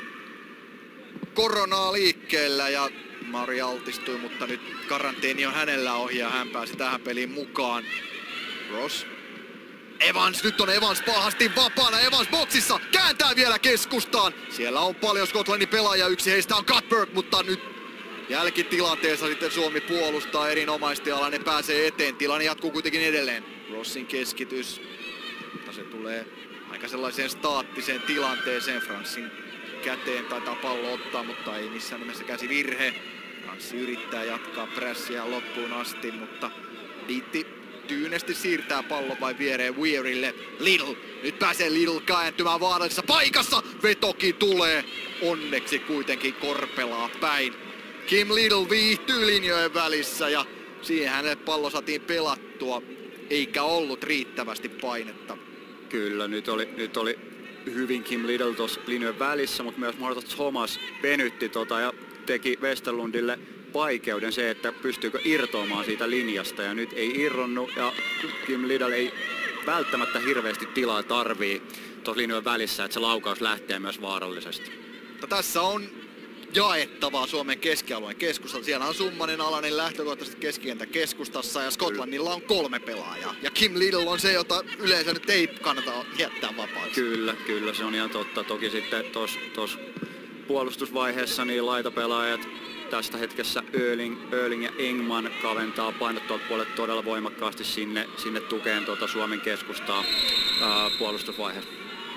koronaa liikkeellä ja Murray altistui, mutta nyt karanteeni on hänellä ohi ja hän pääsi tähän peliin mukaan. Ross. Evans, nyt on Evans pahasti vapaana. Evans boksissa, kääntää vielä keskustaan. Siellä on paljon Skotlannin pelaajia, yksi heistä on Cuthbert, mutta nyt jälkitilanteessa sitten Suomi puolustaa erinomaisesti ja Alanen pääsee eteen. Tilanne jatkuu kuitenkin edelleen. Rossin keskitys, mutta se tulee aika sellaiseen staattiseen tilanteeseen. Franssin käteen taitaa pallo ottaa, mutta ei missään nimessä käsivirhe. Franssi yrittää jatkaa prässiä loppuun asti, mutta Diitti tyynesti siirtää pallon vai viereen Weirille. Little, nyt pääsee Little kääntymään vaarallisessa paikassa. Vetokin tulee, onneksi kuitenkin Korpelaa päin. Kim Little viihtyy linjojen välissä ja siihen hänelle pallo saatiin pelattua, eikä ollut riittävästi painetta. Kyllä, nyt oli, nyt oli hyvin Kim Little tuossa linjojen välissä, mutta myös Martha Thomas venytti tota ja teki Westerlundille vaikeuden se, että pystyykö irtoamaan siitä linjasta, ja nyt ei irronnut ja Kim Little ei välttämättä hirveästi tilaa tarvii tuossa linjojen välissä, että se laukaus lähtee myös vaarallisesti. Mutta tässä on jaettavaa Suomen keskialueen keskustalla. Siellä on Summanen, Alanen lähtökohtaisesti keskikentä keskustassa ja Skotlannilla on kolme pelaajaa. Ja Kim Little on se, jota yleensä nyt ei kannata jättää vapaaksi. Kyllä, kyllä se on ihan totta. Toki sitten tuossa puolustusvaiheessa niin laitapelaajat tästä hetkessä Öling, Öling ja Engman kaventaa painot tuolta puolelle todella voimakkaasti sinne, sinne tukeen tuota Suomen keskustaa ää, puolustusvaiheessa.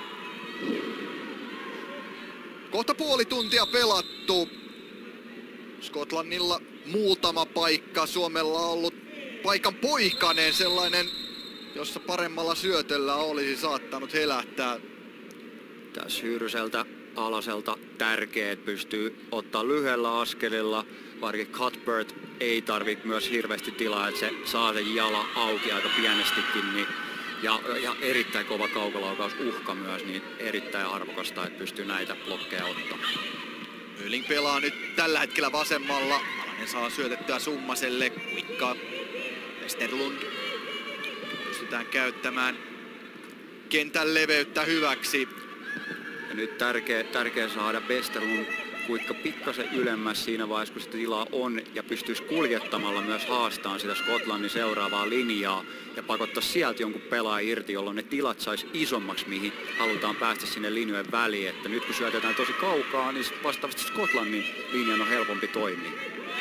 Kohta puoli tuntia pelattu. Skotlannilla muutama paikka. Suomella on ollut paikan poikainen, sellainen, jossa paremmalla syötöllä olisi saattanut helähtää. Tässä Hyyryseltä Alaselta tärkeä, että pystyy ottaa lyhyellä askelilla. Varsinkin Cuthbert ei tarvitse myös hirveästi tilaa, että se saa sen jala auki aika pienestikin. Niin Ja, ja erittäin kova kaukolaukaus uhka myös, niin erittäin arvokasta, että pystyy näitä blokkeja ottamaan. Öling pelaa nyt tällä hetkellä vasemmalla. Alanen saa syötettyä Summaselle. Kuikka Westerlund. Pystytään käyttämään kentän leveyttä hyväksi. Ja nyt tärkeä, tärkeä saada Westerlund Kuikka pikkasen ylemmäs siinä vaiheessa, kun sitä tilaa on, ja pystyisi kuljettamalla myös haastamaan sitä Skotlannin seuraavaa linjaa ja pakottaa sieltä jonkun pelaajan irti, jolloin ne tilat saisi isommaksi, mihin halutaan päästä sinne linjojen väliin. Että nyt kun syötetään tosi kaukaa, niin vastaavasti Skotlannin linjan on helpompi toimia.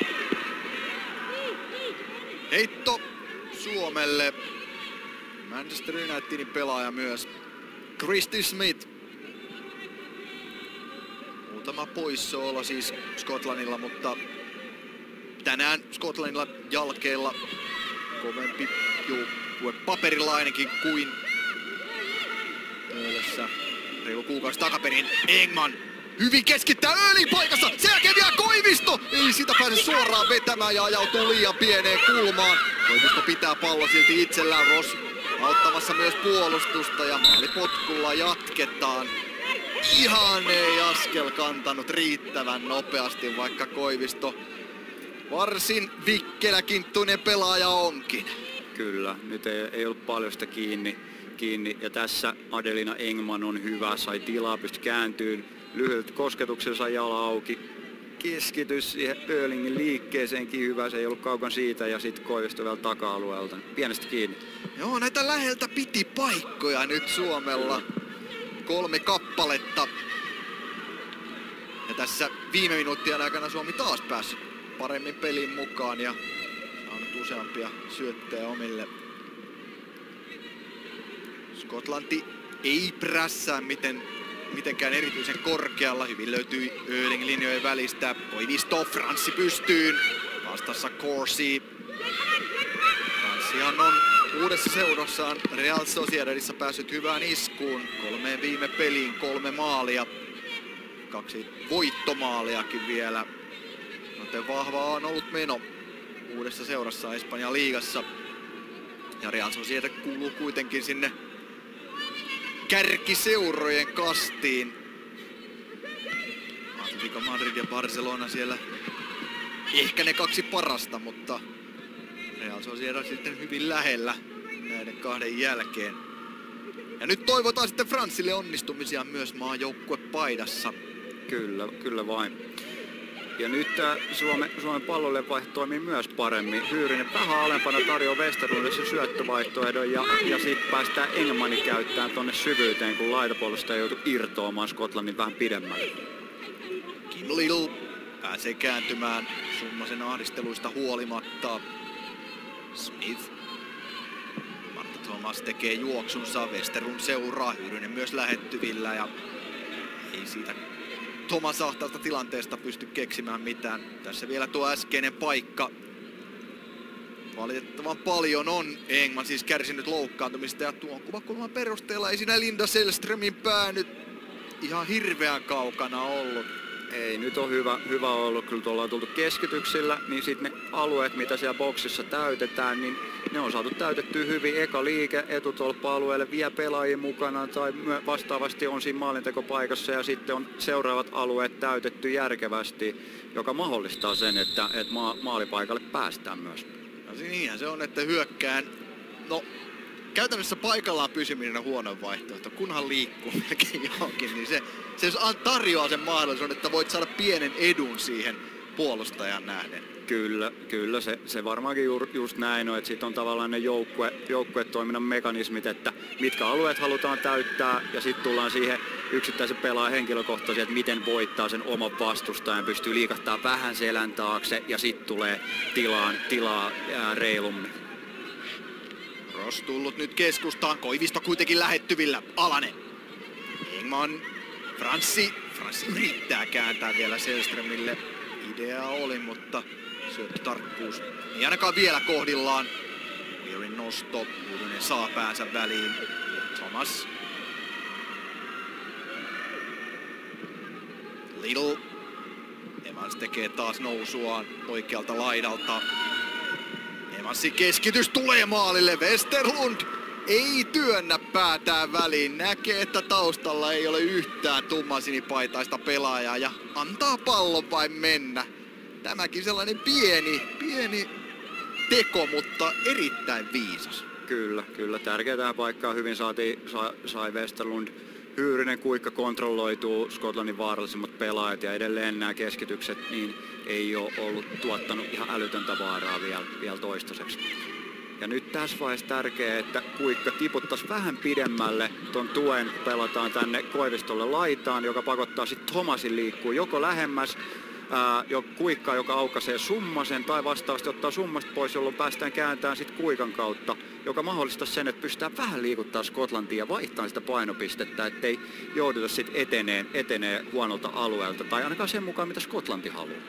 Heitto Suomelle. Manchester Unitedin pelaaja myös. Christy Smith. Muutama poissaolo siis Skotlannilla, mutta tänään Skotlannilla jalkeilla kovempi joukkue paperilla ainakin kuin Öölössä reilu kuukausi takaperin. Engman hyvin keskittää Öölin paikassa, sen jälkeen vielä Koivisto! Ei sitä pääse suoraan vetämään ja ajautuu liian pieneen kulmaan. Koivisto pitää pallo silti itsellään, Ross auttamassa myös puolustusta ja maalipotkulla jatketaan. Ihan ei askel kantanut riittävän nopeasti, vaikka Koivisto varsin vikkeläkinttuinen pelaaja onkin. Kyllä, nyt ei, ei ollut paljon sitä kiinni, kiinni. Ja tässä Adelina Engman on hyvä, sai tilaa, pystyi kääntyyn lyhyeltä kosketuksensa jala auki. Keskitys siihen Öölingin liikkeeseenkin hyvä, se ei ollut kaukan siitä, ja sitten Koivisto vielä taka-alueelta. Pienestä kiinni. Joo, näitä läheltä piti paikkoja nyt Suomella. Kolme kappaletta. Ja tässä viime minuuttien aikana Suomi taas päässyt paremmin pelin mukaan ja saanut useampia syöttejä omille. Skotlanti ei prässää miten, mitenkään erityisen korkealla. Hyvin löytyi Ööling linjojen välistä. Koivisto, Franssi pystyyn. Vastassa Corsi. Franssihan on uudessa seurassaan Real Sociedadissa päässyt hyvään iskuun. Kolmeen viime peliin kolme maalia. Kaksi voittomaaliakin vielä. Joten vahvaa on ollut meno uudessa seurassa Espanjan liigassa. Ja Real Sociedad kuuluu kuitenkin sinne kärkiseurojen kastiin. Atletico Madrid ja Barcelona siellä ehkä ne kaksi parasta, mutta Real Sociedad sitten hyvin lähellä näiden kahden jälkeen. Ja nyt toivotaan sitten Franssille onnistumisia myös maajoukkuepaidassa. Kyllä, kyllä vain. Ja nyt Suomen, Suomen pallonlevaihto toimii myös paremmin. Hyyrinen vähän alempana tarjoaa Westerlundille syöttövaihtoehdon ja, ja sitten päästään Engmani käyttämään tonne syvyyteen, kun laitapuolustaja joutui irtoamaan Skotlannin vähän pidemmälle. Kim Little pääsee kääntymään Summasen ahdisteluista huolimatta. Smith. Martta Thomas tekee juoksunsa, Westerlund seuraa, Hyrynen myös lähettyvillä ja ei siitä Thomas ahtaalta tilanteesta pysty keksimään mitään. Tässä vielä tuo äskeinen paikka. Valitettavan paljon on Engman siis kärsinyt loukkaantumista ja tuon kuvakulman perusteella ei siinä Linda Sällströmin pää nyt ihan hirveän kaukana ollut. Ei, nyt on hyvä, hyvä ollut, kyllä tuolla on tultu keskityksillä, niin sitten ne alueet, mitä siellä boksissa täytetään, niin ne on saatu täytettyä hyvin. Eka liike etutolppa-alueelle vie pelaajia mukana tai vastaavasti on siinä maalintekopaikassa ja sitten on seuraavat alueet täytetty järkevästi, joka mahdollistaa sen, että, että ma- maalipaikalle päästään myös. No niinhän se on, että hyökkään, no käytännössä paikallaan pysyminen on huono vaihtoehto, kunhan liikkuu melkein johonkin, niin se, se tarjoaa sen mahdollisuuden, että voit saada pienen edun siihen puolustajan nähden. Kyllä, kyllä se, se varmaankin juur, just näin on, että sitten on tavallaan ne joukkue, joukkuetoiminnan mekanismit, että mitkä alueet halutaan täyttää ja sitten tullaan siihen yksittäisen pelaajan henkilökohtaisesti, että miten voittaa sen oman vastustajan, pystyy liikahtaa vähän selän taakse ja sitten tulee tilaan, tilaa ää, reilummin. Ross tullut nyt keskustaan, Koivisto kuitenkin lähettyvillä, Alanen. Engman, Franssi, Franssi yrittää kääntää vielä Sällströmille. Idea oli, mutta syöttötarkkuus ei ainakaan vielä kohdillaan. Wearin nosto, Hyrynen saa päänsä väliin. Thomas. Little. Evans tekee taas nousuaan oikealta laidalta. Evansin keskitys tulee maalille. Westerlund ei työnnä päätään väliin. Näkee, että taustalla ei ole yhtään tummasinipaitaista pelaajaa ja antaa pallon vain mennä. Tämäkin sellainen pieni, pieni teko, mutta erittäin viisas. Kyllä, kyllä. Tärkeää paikkaa hyvin saatiin, sa, sai Westerlund. Hyyrinen kuikka kontrolloituu Skotlannin vaarallisimmat pelaajat ja edelleen nämä keskitykset niin ei ole ollut tuottanut ihan älytöntä vaaraa vielä, vielä toistaiseksi. Ja nyt tässä vaiheessa tärkeää, että kuikka tiputtaisi vähän pidemmälle ton tuen, kun pelataan tänne Koivistolle laitaan, joka pakottaa sitten Thomasin liikkuu joko lähemmäs, ää, jo kuikkaa, joka aukaisee Summasen, tai vastaavasti ottaa Summasta pois, jolloin päästään kääntämään sitten kuikan kautta, joka mahdollistaa sen, että pystytään vähän liikuttaa Skotlantia ja vaihtaa sitä painopistettä, ettei jouduta sitten eteneen, etenee huonolta alueelta, tai ainakaan sen mukaan, mitä Skotlanti haluaa.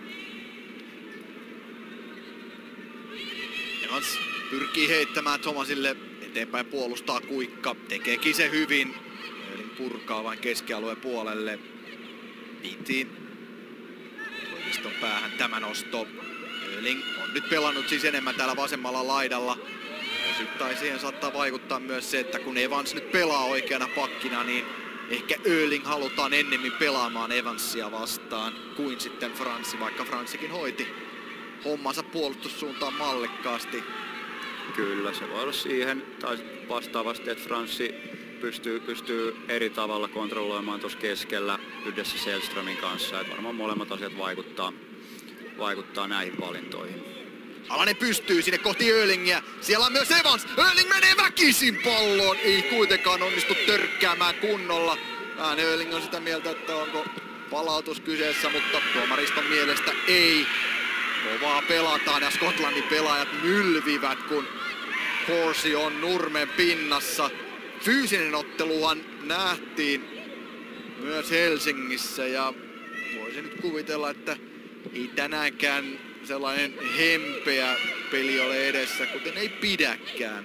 Evans pyrkii heittämään Thomasille, eteenpäin puolustaa kuikka, tekeekin se hyvin. Öling purkaa vain keskialueen puolelle. Piti. Koiviston päähän tämä nosto. Öling on nyt pelannut siis enemmän täällä vasemmalla laidalla. Osittain siihen saattaa vaikuttaa myös se, että kun Evans nyt pelaa oikeana pakkina, niin ehkä Öling halutaan ennemmin pelaamaan Evansia vastaan kuin sitten Franssi, vaikka Franssikin hoiti hommansa puolustussuuntaan mallikkaasti. Kyllä, se voi olla siihen, tai vastaavasti, että Franssi pystyy, pystyy eri tavalla kontrolloimaan tuossa keskellä yhdessä Sällströmin kanssa. Että varmaan molemmat asiat vaikuttaa, vaikuttaa näihin valintoihin. Alanen pystyy sinne kohti Ölingiä. Siellä on myös Evans. Öling menee väkisin palloon. Ei kuitenkaan onnistu törkkäämään kunnolla. Vähän Öling on sitä mieltä, että onko palautus kyseessä, mutta tuomariston mielestä ei. Kovaa pelataan ja Skotlannin pelaajat nylvivät, kun Horsey on nurmen pinnassa. Fyysinen otteluhan nähtiin myös Helsingissä ja voisin nyt kuvitella, että ei tänäänkään sellainen hempeä peli ole edessä, kuten ei pidäkään.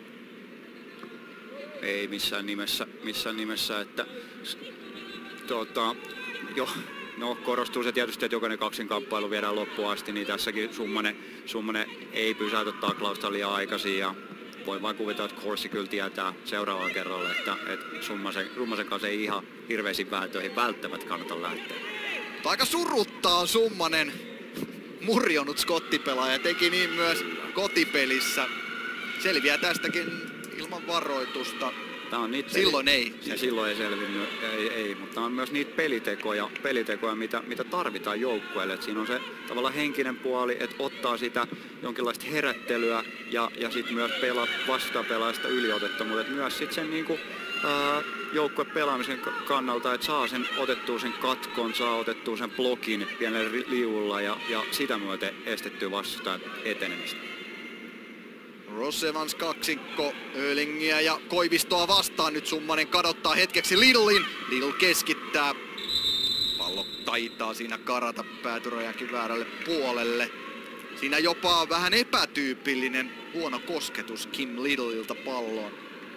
Ei missään nimessä, missään nimessä että tuota, jo. No korostuu se tietysti, että jokainen kaksinkamppailu viedään loppuun asti, niin tässäkin Summanen, Summanen ei pysäytä taklausta liian aikaisin ja, voi vaan kuvitella, että Corsi kyllä tietää seuraavalla kerralla, että, että Summasen, Rummasen kanssa ei ihan hirveisiin vääntöihin välttämättä kannata lähteä. Aika suruttaa on Summanen murjonut skottipelaaja, teki niin myös kotipelissä. Selviää tästäkin ilman varoitusta. Tää on niitä silloin peli... ei. Ja silloin ei selvinnyt, ei, ei, mutta on myös niitä pelitekoja, pelitekoja mitä, mitä tarvitaan joukkueelle. Et siinä on se tavallaan henkinen puoli, että ottaa sitä jonkinlaista herättelyä ja, ja sitten myös pela, vastapelaista yliotetta, mutta myös sitten sen niinku, joukkueen pelaamisen kannalta, että saa sen otettua sen katkon, saa otettua sen blokin pienellä liulla ja, ja sitä myöten estettyä vastustajan etenemistä. Ross Evans kaksikko Öhlingiä ja Koivistoa vastaan. Nyt Summanen kadottaa hetkeksi Lidlin. Lidl keskittää. Pallo taitaa siinä karata päätyrajankin väärälle puolelle. Siinä jopa vähän epätyypillinen huono kosketus Kim Lidliltä palloon.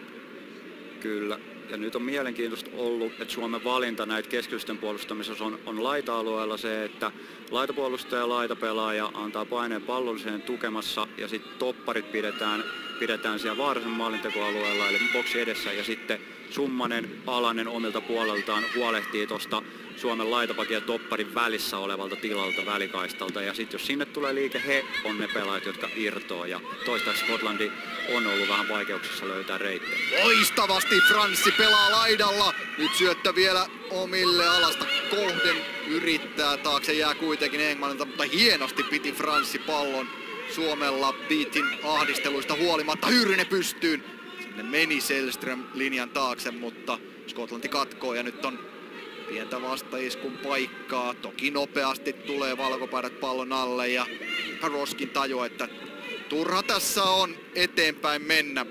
Kyllä. Ja nyt on mielenkiintoista ollut, että Suomen valinta näitä keskitysten puolustamisessa on, on laita-alueella se, että laitapuolustaja ja laitapelaaja antaa paineen pallolliseen tukemassa ja sitten topparit pidetään, pidetään siellä vaarallisen maalintekoalueella eli boksi edessä ja sitten Summanen, Alanen omilta puoleltaan huolehtii tuosta Suomen laitapakin ja topparin välissä olevalta tilalta, välikaistalta ja sitten jos sinne tulee liike, he on ne pelaajat, jotka irtoaa ja toistaiseksi Skotlandi on ollut vähän vaikeuksissa löytää reittejä. Loistavasti Franssi pelaa laidalla. Nyt syöttö vielä omille alasta kohden. Yrittää, taakse jää kuitenkin Englannilta, mutta hienosti piti Franssi pallon Suomella Beatin ahdisteluista huolimatta. Hyyrynen pystyyn. Sinne meni Selström linjan taakse, mutta Skotlanti katkoo ja nyt on pientä vastaiskun paikkaa. Toki nopeasti tulee valkopaidat pallon alle ja Roskin tajuaa, että turha tässä on eteenpäin mennä.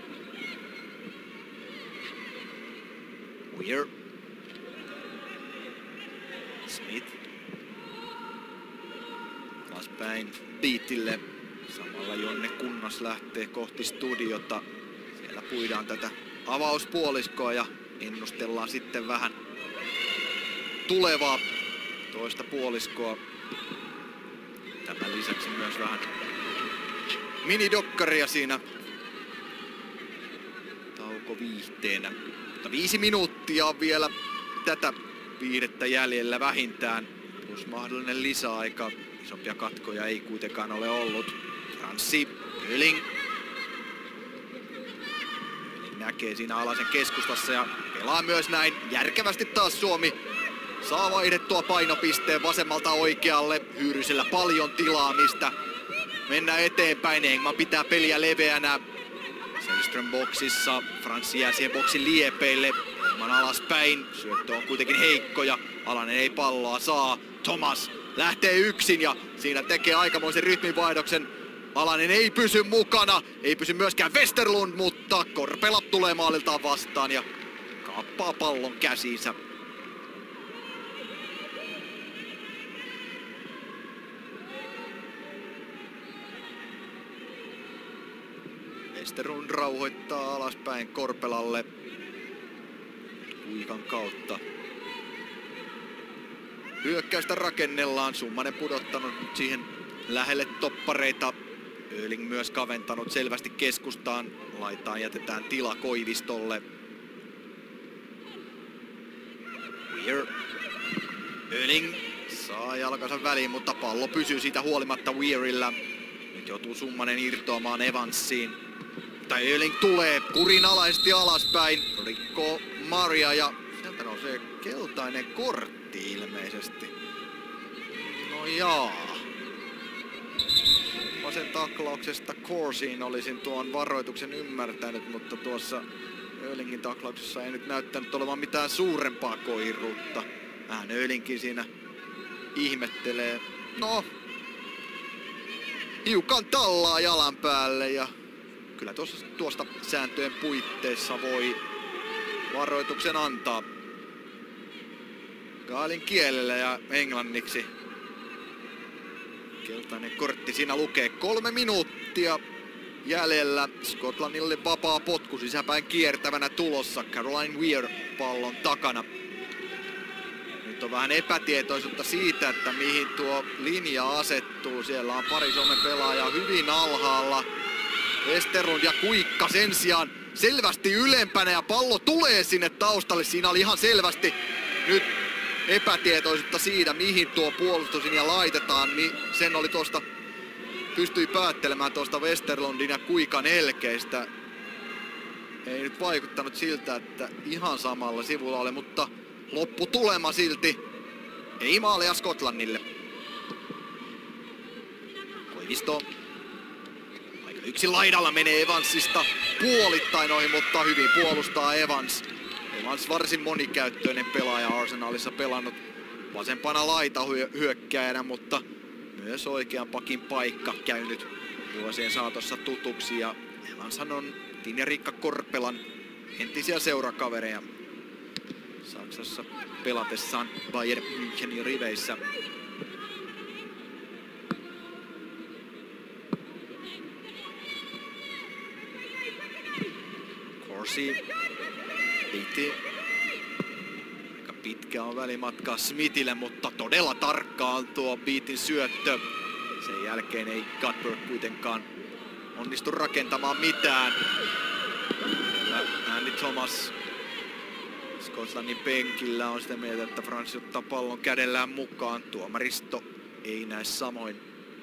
Weir. Smith. Alaspäin Beatille. Samalla Jonne Kunnas lähtee kohti studiota. Siellä puidaan tätä avauspuoliskoa ja ennustellaan sitten vähän tulevaa toista puoliskoa. Tämän lisäksi myös vähän minidokkaria siinä taukoviihteenä. Mutta viisi minuuttia on vielä tätä viidettä jäljellä vähintään. Plus mahdollinen lisäaika. Isompia katkoja ei kuitenkaan ole ollut. Franssi, Öhling. Öhling näkee siinä Alasen keskustassa ja pelaa myös näin. Järkevästi taas Suomi saa vaihdettua painopisteen vasemmalta oikealle. Hyyrysellä paljon tilaa, mistä mennään eteenpäin. Engman pitää peliä leveänä. Selström boksissa. Franssi jää siihen boksin liepeille. Engman alaspäin. Syöttö on kuitenkin heikko ja Alanen ei palloa saa. Thomas lähtee yksin ja siinä tekee aikamoisen rytminvaihdoksen. Alanen ei pysy mukana. Ei pysy myöskään Westerlund, mutta Korpela tulee maaliltaan vastaan ja kaappaa pallon käsiinsä. Westerlund rauhoittaa alaspäin Korpelalle Kuikan kautta. Hyökkäystä rakennellaan. Summanen pudottanut nyt siihen lähelle toppareita. Öhling myös kaventanut selvästi keskustaan. Laitaan jätetään tila Koivistolle. Weir. Öhling saa jalkansa väliin, mutta pallo pysyy siitä huolimatta Weirillä. Nyt joutuu Summanen irtoamaan Evansiin. Tai Öhling tulee kurinalaisesti alaspäin. Rikkoo Maria ja sieltä nousee keltainen kortti ilmeisesti. No jaa. Vasen taklauksesta Corsiin olisin tuon varoituksen ymmärtänyt, mutta tuossa Öhlingin taklauksessa ei nyt näyttänyt olevan mitään suurempaa koiruutta. Vähän Öhlingkin siinä ihmettelee. No, hiukan tallaa jalan päälle ja kyllä tuosta, tuosta sääntöjen puitteissa voi varoituksen antaa. Gaalin kielellä ja englanniksi. Keltainen kortti siinä lukee. Kolme minuuttia jäljellä. Skotlannille vapaa potku sisäpäin kiertävänä tulossa. Caroline Weir pallon takana. Nyt on vähän epätietoisuutta siitä, että mihin tuo linja asettuu. Siellä on pari Suomen pelaajaa hyvin alhaalla. Westerlund ja Kuikka sen sijaan selvästi ylempänä ja pallo tulee sinne taustalle. Siinä oli ihan selvästi nyt epätietoisuutta siitä, mihin tuo puolustuslinja laitetaan. Niin sen oli tuosta, pystyi päättelemään tuosta Westerlundin ja Kuikan elkeistä. Ei nyt vaikuttanut siltä, että ihan samalla sivulla oli, mutta lopputulema silti. Ei maalia Skotlannille. Koivisto. Aika yksin laidalla menee Evansista puolittain ohi, mutta hyvin puolustaa Evans. Evans varsin monikäyttöinen pelaaja, Arsenalissa pelannut vasempana laitahyökkääjänä, mutta myös oikean pakin paikka käynyt vuosien saatossa tutuksi. Ja Evanshan on Tinja Riikka Korpelan entisiä seurakavereja Saksassa pelatessaan Bayern Münchenin riveissä. Corsi, Beatty. Aika pitkä on välimatka Smithille, mutta todella tarkkaan tuo Beattyn syöttö. Sen jälkeen ei Cuthbert kuitenkaan onnistu rakentamaan mitään. Ja Andy Thomas Skotlannin penkillä on sitä mieltä, että Frans ottaa pallon kädellään mukaan. Tuomaristo ei näe samoin.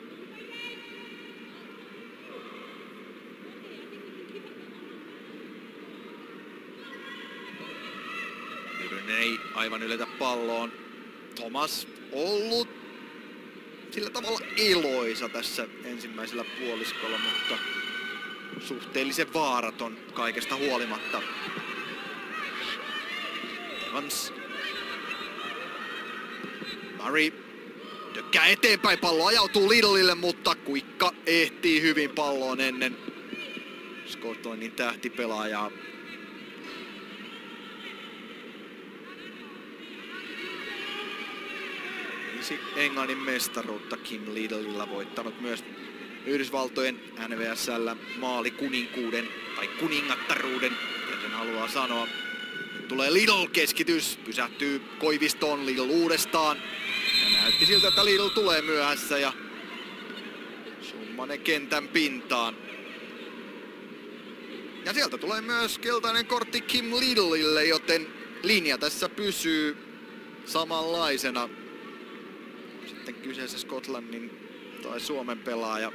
Hyrynen ei aivan yletä palloon. Thomas ollut sillä tavalla eloisa tässä ensimmäisellä puoliskolla, mutta suhteellisen vaaraton kaikesta huolimatta. Evans. Murray tökkää eteenpäin, pallo ajautuu Lidlille, mutta Kuikka ehtii hyvin palloon ennen Skotlannin tähtipelaajaa. Viisi Englannin mestaruutta Kim Lidlillä, voittanut myös Yhdysvaltojen N W S L maalikuninkuuden tai kuningattaruuden, ja sen haluaa sanoa. Nyt tulee Lidl keskitys, pysähtyy Koivistoon, Lidl uudestaan. Ja näytti siltä, että Lidl tulee myöhässä ja Summanen kentän pintaan. Ja sieltä tulee myös keltainen kortti Kim Lidlille, joten linja tässä pysyy samanlaisena. Sitten kyseessä Skotlannin tai Suomen pelaaja.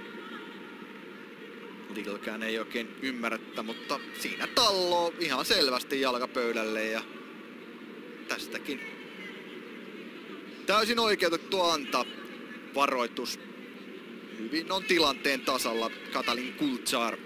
Lidlkään ei oikein ymmärrettä, mutta siinä talloo ihan selvästi jalkapöydälle ja tästäkin täysin oikeutettu antaa varoitus. Hyvin on tilanteen tasalla Katalin Kultsar.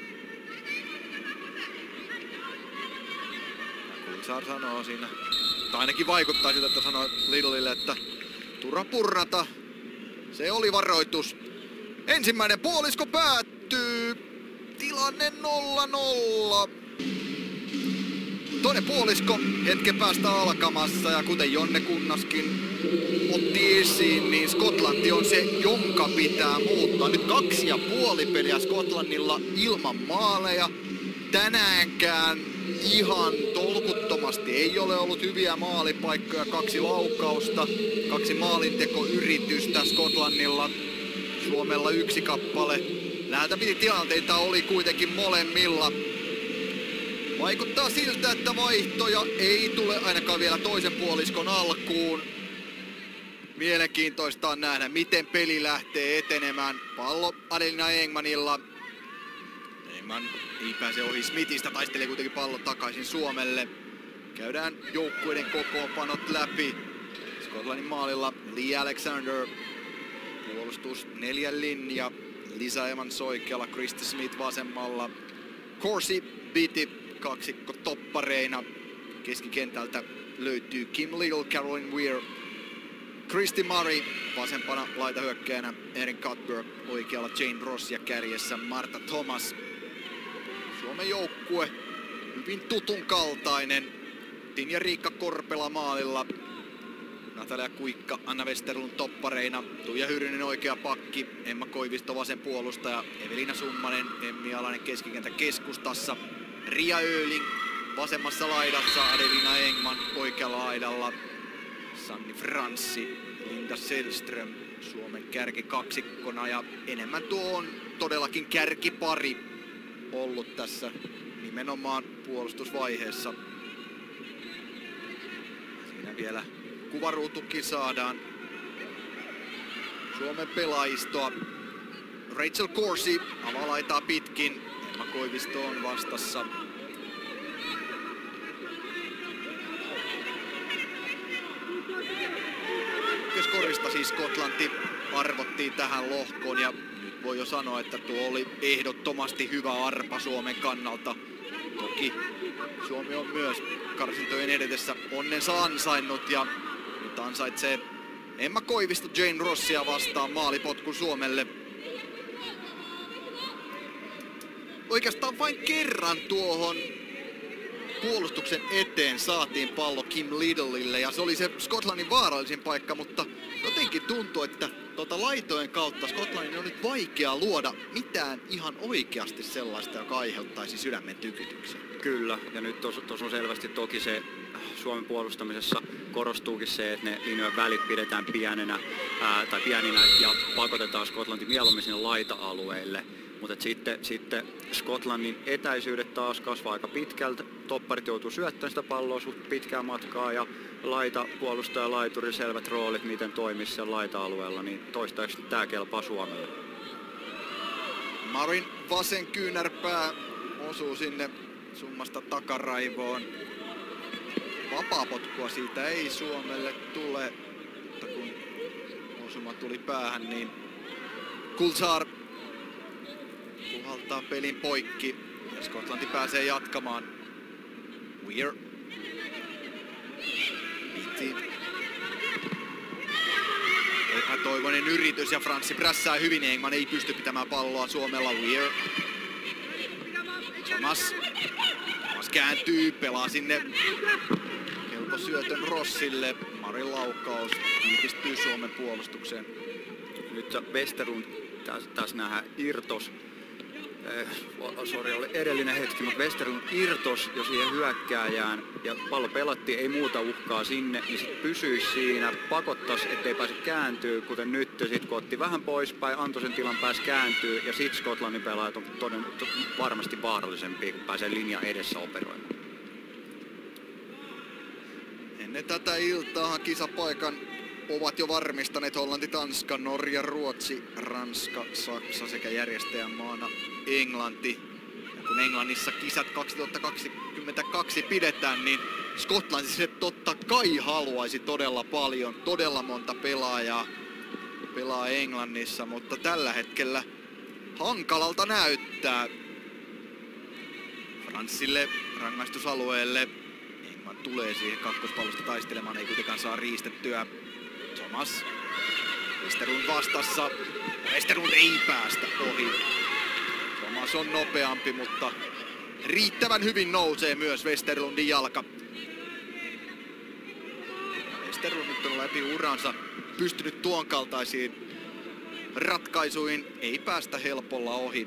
Kultsar sanoo siinä, tai ainakin vaikuttaa siltä, että sanoo Lidlille, että turha purrata. Se oli varoitus. Ensimmäinen puolisko päättyy. Tilanne nolla nolla. Toinen puolisko hetken päästä alkamassa ja kuten Jonne Kunnaskin otti esiin, niin Skotlanti on se, jonka pitää muuttaa. Nyt kaksi ja puoli peliä Skotlannilla ilman maaleja. Tänäänkään ihan tolkuttomasti ei ole ollut hyviä maalipaikkoja, kaksi laukausta, kaksi maalintekoyritystä Skotlannilla, Suomella yksi kappale. Näiltä piti tilanteita oli kuitenkin molemmilla. Vaikuttaa siltä, että vaihtoja ei tule ainakaan vielä toisen puoliskon alkuun. Mielenkiintoista on nähdä, miten peli lähtee etenemään. Pallo Adelina Engmanilla. Engman ei pääse ohi Smithistä, taistelee kuitenkin pallo takaisin Suomelle. Käydään joukkueiden kokoonpanot läpi. Skotlannin maalilla Lee Alexander. Puolustus neljän linja. Lisa Evans oikealla, Christy Smith vasemmalla. Corsi, Beatty, kaksikko toppareina. Keskikentältä löytyy Kim Lidl, Caroline Weir, Christy Murray vasempana laitahyökkäjänä, Erin Cuthbert oikealla, Jane Ross ja kärjessä Marta Thomas. Suomen joukkue hyvin tutun kaltainen. Tinja Riikka Korpela maalilla. Natalia Kuikka, Anna Westerlund toppareina, Tuija Hyrynen oikea pakki, Emma Koivisto vasen puolustaja, Evelina Summanen, Emmi Alanen keskikentä keskustassa, Ria Öling vasemmassa laidassa, Adelina Engman oikealla laidalla, Sanni Franssi, Linda Sellström Suomen kärki kaksikkona ja enemmän tuo on todellakin kärkipari ollut tässä nimenomaan puolustusvaiheessa. Siinä vielä kuvaruutukin saadaan Suomen pelaajistoa. Rachel Corsi avalaitaa pitkin. Emma Koivisto on vastassa. Ykköskorista siis Skotlanti arvottiin tähän lohkoon ja nyt voi jo sanoa, että tuo oli ehdottomasti hyvä arpa Suomen kannalta. Toki Suomi on myös karsintojen edetessä onnensa ansainnut ja nyt ansaitsee Emma Koivisto Jane Rossia vastaan maalipotku Suomelle. Oikeastaan vain kerran tuohon puolustuksen eteen saatiin pallo Kim Liddellille ja se oli se Skotlannin vaarallisin paikka, mutta jotenkin tuntuu, että tuota laitojen kautta Skotlannin on nyt vaikea luoda mitään ihan oikeasti sellaista, joka aiheuttaisi sydämen tykytyksen. Kyllä, ja nyt tuossa on selvästi toki se Suomen puolustamisessa korostuukin se, että ne linjojen välit pidetään pienenä, ää, tai pieninä ja pakotetaan Skotlanti mieluummin sinne laita-alueille. Mutta sitten, sitten Skotlannin etäisyydet taas kasvaa aika pitkältä. Topparit joutuu syöttämään sitä palloa suht pitkää matkaa ja laita, puolustaja, laituri, selvät roolit, miten toimisi siellä laita-alueella, niin toistaiseksi tämä kelpaa Suomelle. Marin vasen kyynärpää osuu sinne summasta takaraivoon. Vapaapotkua siitä ei Suomelle tule, mutta kun osuma tuli päähän, niin Coulthard puhaltaa pelin poikki ja Skotlanti pääsee jatkamaan. Weir. Piti. Epätoivoinen yritys ja Franssi prässää hyvin. Engman ei pysty pitämään palloa Suomella. Weir. Thomas. Thomas kääntyy, pelaa sinne. Helppo syötön Rossille. Marin laukaus kiipistyy Suomen puolustukseen. Nyt Westerlund tässä täs nähdään irtos. Eh, Sori, oli edellinen hetki, mutta Westerlund irtos jo siihen hyökkääjään ja pallo pelattiin, ei muuta uhkaa sinne, niin sitten pysyisi siinä, pakottaisi, ettei pääse kääntyä, kuten nyt, sitten kun otti vähän poispäin, antoi sen tilan, pääsi kääntyä ja sitten Skotlannin pelaajat on toden, to, varmasti vaarallisempia, kun pääsee linjan edessä operoimaan. Ennen tätä iltaa kisapaikan ovat jo varmistaneet Hollanti, Tanska, Norja, Ruotsi, Ranska, Saksa sekä järjestäjämaana Englanti. Ja kun Englannissa kisat kaksituhattakaksikymmentäkaksi pidetään, niin Skotlanti se totta kai haluaisi todella paljon, todella monta pelaajaa pelaa Englannissa, mutta tällä hetkellä hankalalta näyttää. Franssille rangaistusalueelle. Englanti tulee siihen kakkospallosta taistelemaan, ei kuitenkaan saa riistettyä. Thomas. Westerlund vastassa. Westerlund ei päästä ohi. Thomas on nopeampi, mutta riittävän hyvin nousee myös Westerlundin jalka. Westerlund nyt on läpi uransa pystynyt tuon kaltaisiin ratkaisuihin. Ei päästä helpolla ohi.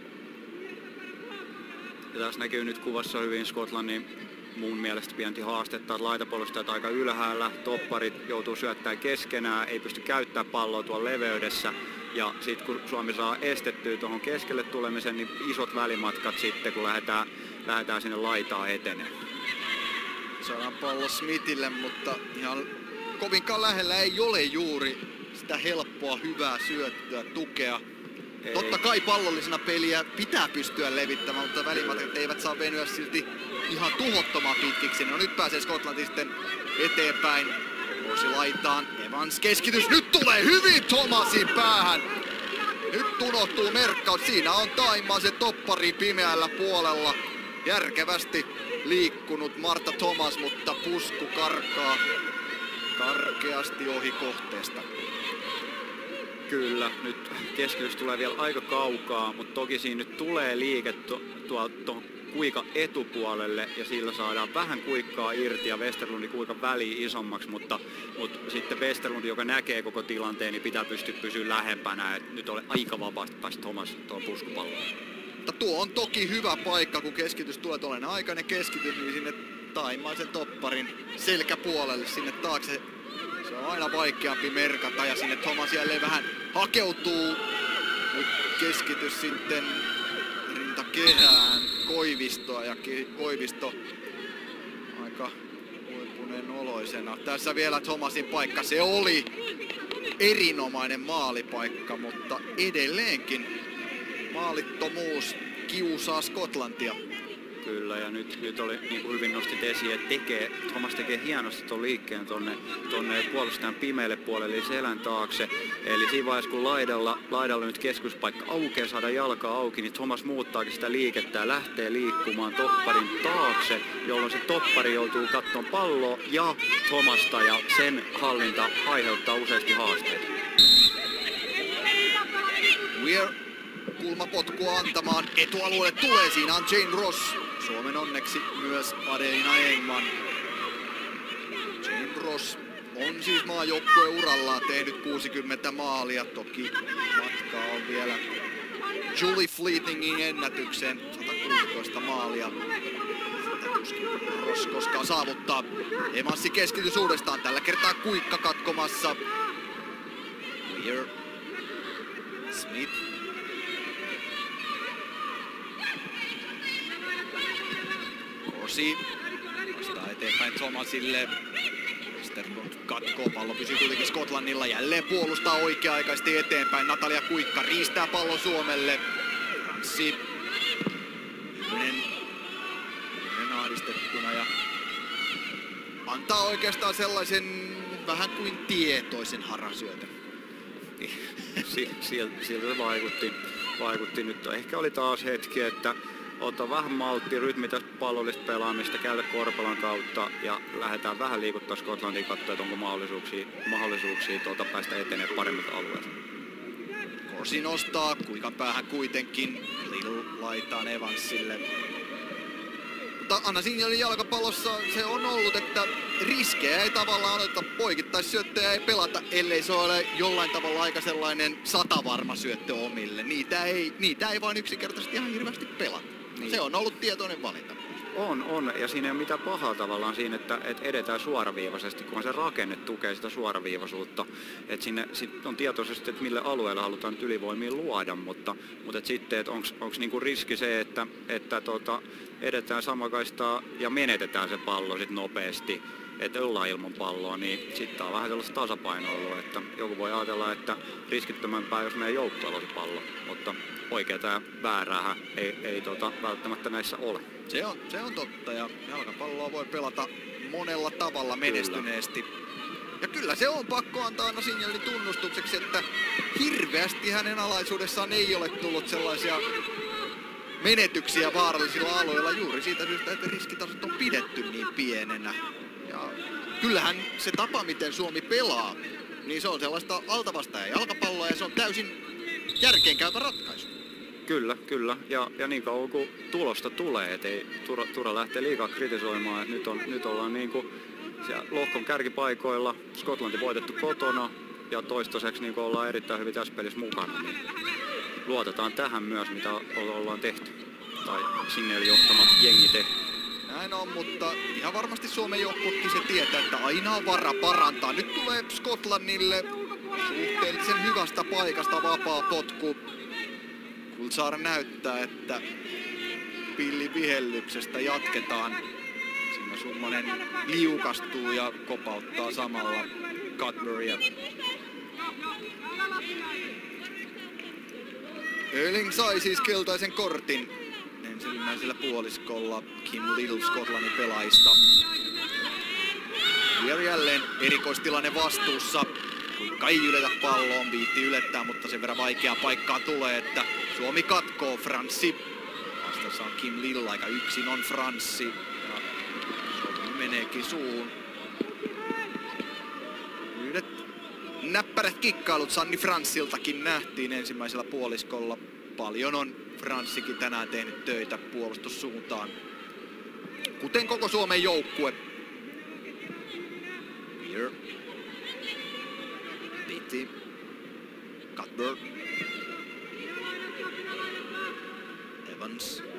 Ja tässä näkyy nyt kuvassa hyvin Skotlannin mun mielestä pienti haastetta, että laitapuolustajat aika ylhäällä, topparit joutuu syöttämään keskenään, ei pysty käyttämään palloa tuolla leveydessä. Ja sitten kun Suomi saa estettyä tuohon keskelle tulemisen, niin isot välimatkat sitten, kun lähdetään, lähdetään sinne laitaan eteneen. Saadaan pallo Smithille, mutta ihan kovinkaan lähellä ei ole juuri sitä helppoa, hyvää syöttöä, tukea. Ei. Totta kai pallollisena peliä pitää pystyä levittämään, mutta välimatkat eivät saa venyä silti ihan tuhottoman pitkiksi. No nyt pääsee Skotlanti sitten eteenpäin. Vuosi laitaan. Evans keskitys. Nyt tulee hyvin Thomasin päähän. Nyt unohtuu merkkaus. Siinä on Taimaa se toppari pimeällä puolella. Järkevästi liikkunut Marta Thomas, mutta pusku karkaa karkeasti ohi kohteesta. Kyllä, nyt keskitys tulee vielä aika kaukaa, mutta toki siinä nyt tulee liike tuolta tuohon kuikan etupuolelle ja sillä saadaan vähän kuikkaa irti ja Westerlundin kuikan väliin isommaksi, mutta, mutta sitten Westerlund, joka näkee koko tilanteen, niin pitää pystyä pysyä lähempänä. Et nyt on aika vapaasti päästä Thomas tuohon puskupalloon. Mutta tuo on toki hyvä paikka, kun keskitys tulee tuollainen aikainen keskitys, niin sinne Taimaisen topparin selkäpuolelle sinne taakse. Se on aina vaikeampi merkata ja sinne Thomas jälleen vähän hakeutuu Nyt keskitys sitten rintakehään Koivistoa ja Koivisto aika huipuneen oloisena. Tässä vielä Thomasin paikka. Se oli erinomainen maalipaikka, mutta edelleenkin maalittomuus kiusaa Skotlantia. Kyllä, ja nyt, nyt oli, niin kuin hyvin nostit esiin, että tekee, Thomas tekee hienosti tuon liikkeen tonne, tonne puolustajan pimeälle puolelle, eli selän taakse. Eli siinä vaiheessa, kun laidalla, laidalla nyt keskuspaikka aukeaa, saada jalkaa auki, niin Thomas muuttaakin sitä liikettä ja lähtee liikkumaan topparin taakse, jolloin se toppari joutuu katsomaan palloa ja Thomasta, ja sen hallinta aiheuttaa useasti haasteita. Weir kulmapotkua antamaan. Etualueelle tulee, siinä on Jane Ross. Suomen onneksi myös Adelina Engman. Jane Ross on siis maajoukkue urallaan tehnyt kuusikymmentä maalia. Toki matkaa on vielä Julie Fleetingin ennätykseen. sata kuusitoista maalia. Sitä tuskin Ross koskaan saavuttaa. Emassi keskitys uudestaan. Tällä kertaa Kuikka katkomassa. Weir. Smith. Corsi vastaa eteenpäin Thomasille. Westerlund katkoo, pallo pysyy kuitenkin Skotlannilla, jälleen puolustaa oikea-aikaisesti eteenpäin. Natalia Kuikka riistää pallon Suomelle. Franssi Yhden ahdistettuna ja antaa oikeastaan sellaisen vähän kuin tietoisen harasyötön. Sieltä se vaikutti, vaikutti nyt. Ehkä oli taas hetki, että ota vähän malttia, rytmitä pallollista pelaamista, käydä Korpelan kautta ja lähdetään vähän liikuttaa Skotlantiin katsoa, että onko mahdollisuuksia, mahdollisuuksia tuota päästä eteneen paremmilta alueilta. Corsi nostaa, Kuikan päähän kuitenkin, Little laitaan Evansille. Mutta Anna Signalin jalkapallossa se on ollut, että riskejä ei tavallaan oteta, poikittaisyöttöjä ei pelata, ellei se ole jollain tavalla aika sellainen satavarma syöttö omille. Niitä ei, niitä ei vain yksinkertaisesti ihan hirveästi pelata. Niin. Se on ollut tietoinen valinta. On, on. Ja siinä ei ole mitään pahaa tavallaan siinä, että, että edetään suoraviivaisesti, kun se rakenne tukee sitä suoraviivaisuutta. Että sinne sit on tietoisesti, että mille alueelle halutaan nyt ylivoimia luoda, mutta, mutta et sitten, että onko niinku riski se, että, että tota, edetään samakaistaa ja menetetään se pallo sit nopeasti, että ollaan ilman palloa, niin sitten on vähän sellaista tasapainoilua, että joku voi ajatella, että riskittömämpää, jos meidän joukkueella on se pallo, mutta oikeaa ja väärää ei, ei tota, välttämättä näissä ole. Se on, se on totta, ja jalkapalloa voi pelata monella tavalla menestyneesti. Kyllä. Ja kyllä se on pakko antaa Anna Signalin tunnustukseksi, että hirveästi hänen alaisuudessaan ei ole tullut sellaisia menetyksiä vaarallisilla alueilla juuri siitä syystä, että riskitasot on pidetty niin pienenä. Ja kyllähän se tapa, miten Suomi pelaa, niin se on sellaista altavastaajan jalkapalloa ja se on täysin järkeenkäypä ratkaisu. Kyllä, kyllä. Ja, ja niin kauan kun tulosta tulee, ettei Tura, Tura lähtee liikaa kritisoimaan, että nyt, on, nyt ollaan niin kuin siellä lohkon kärkipaikoilla, Skotlanti voitettu kotona ja toistaiseksi niin kuin ollaan erittäin hyvin tässä pelissä mukana. Niin luotetaan tähän myös, mitä ollaan tehty. Tai Signalin johtama jengi tehty. Näin on, mutta ihan varmasti Suomen joukkuekin se tietää, että aina on vara parantaa. Nyt tulee Skotlannille suhteellisen hyvästä paikasta vapaa potku. Kultsaar näyttää, että pillin vihellyksestä jatketaan. Siinä Summonen liukastuu ja kopauttaa samalla Cutburya. Öling sai siis keltaisen kortin ensimmäisellä puoliskolla Kim Little Skotlannin pelaajista. Ja jälleen erikoistilanne vastuussa. Kuinka ei yletä palloon, viitti ylettää, mutta sen verran vaikeaa paikkaa tulee, että Suomi katkoo. Franssi. Vastassa on Kim Little, aika yksin on Franssi. Ja Suomi meneekin suuhun. Yhdet näppärät kikkailut Sanni Franssiltakin nähtiin ensimmäisellä puoliskolla. Paljon on Franssikin tänään tehnyt töitä puolustussuuntaan, kuten koko Suomen joukkue. Weir. Pitti. Cutburn. Evans.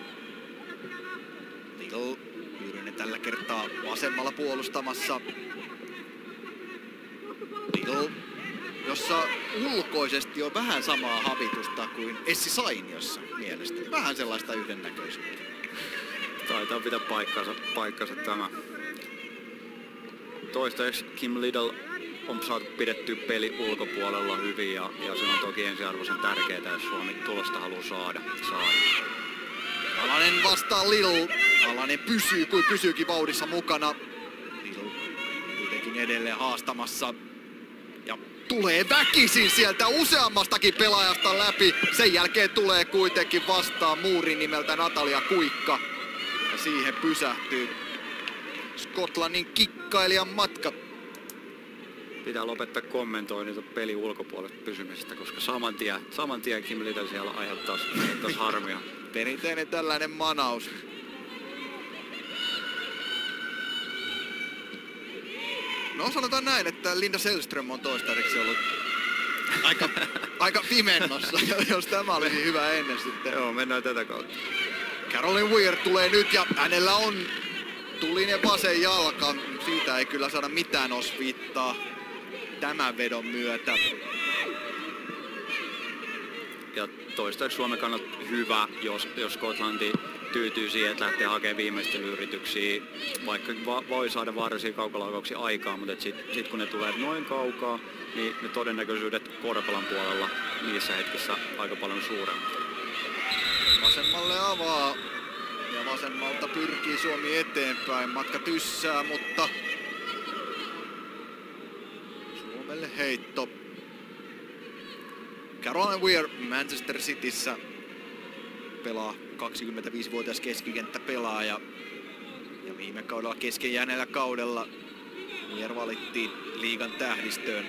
Little. Yrinen tällä kertaa vasemmalla puolustamassa. Little jossa ulkoisesti on vähän samaa habitusta kuin Essi Sainiossa mielestäni. Vähän sellaista yhdennäköisyyttä. Taitaa pitää paikkansa, paikkansa tämä. Toistaiseksi Kim Liddell on saatu pidettyä peli ulkopuolella hyvin ja, ja se on toki ensiarvoisen tärkeää, jos Suomi tulosta haluaa saada. saada. Alanen vastaa Lill. Alanen pysyy kuin pysyykin vauhdissa mukana. Lill kuitenkin edelleen haastamassa. Ja tulee väkisin sieltä useammastakin pelaajasta läpi. Sen jälkeen tulee kuitenkin vastaan muuri nimeltä Natalia Kuikka. Ja siihen pysähtyy Skotlannin kikkailijan matka. Pitää lopettaa kommentoinnit pelin ulkopuolelle pysymisestä, koska saman tien, saman tien Kim Liddell siellä aiheuttaisi harmia. Perinteinen tällainen manaus. No sanotaan näin, että Linda Sällström on toistaiseksi ollut aika, aika pimennossa, jos tämä olisi hyvä ennen sitten. Joo, mennään tätä kautta. Caroline Weir tulee nyt ja hänellä on tulinen vasen jalka. Siitä ei kyllä saada mitään osviittaa tämän vedon myötä. Ja toistaiseksi Suomen kannalta hyvä, jos, jos Skotlanti tyytyy siihen, että lähtee hakemaan viimeistelyyrityksiä, vaikka va- voi saada vaarallisia kaukolaukauksia aikaa, mutta sitten sit kun ne tulee noin kaukaa, niin ne todennäköisyydet korpalan puolella niissä hetkissä aika paljon suuremmat. Vasemmalle avaa ja vasemmalta pyrkii Suomi eteenpäin. Matka tyssää, mutta Suomelle heitto. Caroline Weir Manchester Cityssä pelaa kaksikymmentäviisivuotias keskikenttäpelaaja. Ja viime kaudella kesken jääneellä kaudella Weir valittiin liigan tähdistöön.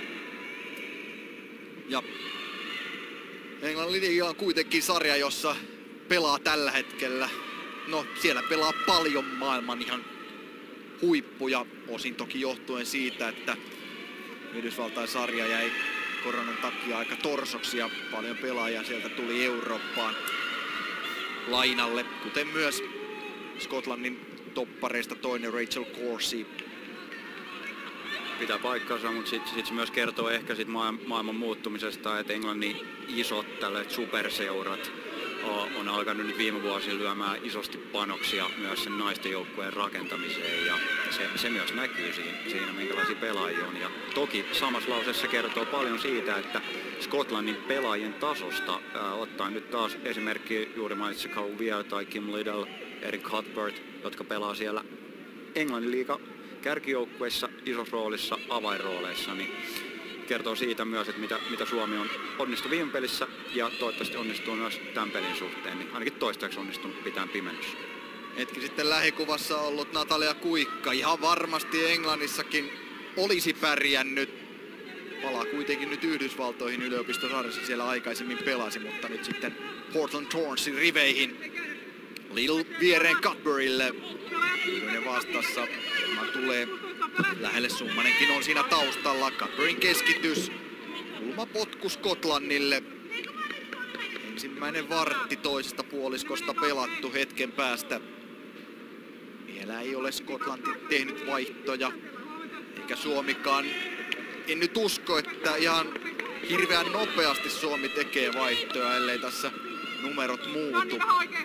Ja Englannin liiga on kuitenkin sarja, jossa pelaa tällä hetkellä. No, siellä pelaa paljon maailman ihan huippuja, osin toki johtuen siitä, että Yhdysvaltain sarja jäi koronan takia aika torsoksi ja paljon pelaajia sieltä tuli Eurooppaan lainalle, kuten myös Skotlannin toppareista toinen Rachel Corsie. Pitää paikkansa, mutta sitten sit se myös kertoo ehkä sit maailman muuttumisesta, että Englannin isot tällaiset superseurat on alkanut nyt viime vuosina lyömään isosti panoksia myös sen naisten joukkueen rakentamiseen ja se, se myös näkyy siinä, siinä, minkälaisia pelaajia on. Ja toki samassa lauseessa kertoo paljon siitä, että Skotlannin pelaajien tasosta, ää, ottaen nyt taas esimerkki juuri mainitsi Caroline Weir tai Kim Liddell, Erin Cuthbert, jotka pelaa siellä Englannin liiga kärkijoukkueissa isossa roolissa, avainrooleissa, niin kertoo siitä myös, että mitä, mitä Suomi on onnistunut viime pelissä ja toivottavasti onnistuu myös tämän pelin suhteen, niin ainakin toistaiseksi onnistunut pitämään pimennossa. Hetki sitten lähikuvassa ollut Natalia Kuikka ihan varmasti Englannissakin olisi pärjännyt. Palaa kuitenkin nyt Yhdysvaltoihin yliopistosarjassa, siellä aikaisemmin pelasi, mutta nyt sitten Portland Thornsin riveihin. Lill viereen Cuthbertille. Yhden vastassa. Tämä tulee lähelle, Summanenkin on siinä taustalla. Cuthbertin keskitys. Kulmapotku Skotlannille. Ensimmäinen vartti toisesta puoliskosta pelattu hetken päästä. Vielä ei ole Skotlanti tehnyt vaihtoja. Eikä Suomikaan. En nyt usko, että ihan hirveän nopeasti Suomi tekee vaihtoja, ellei tässä numerot muutu.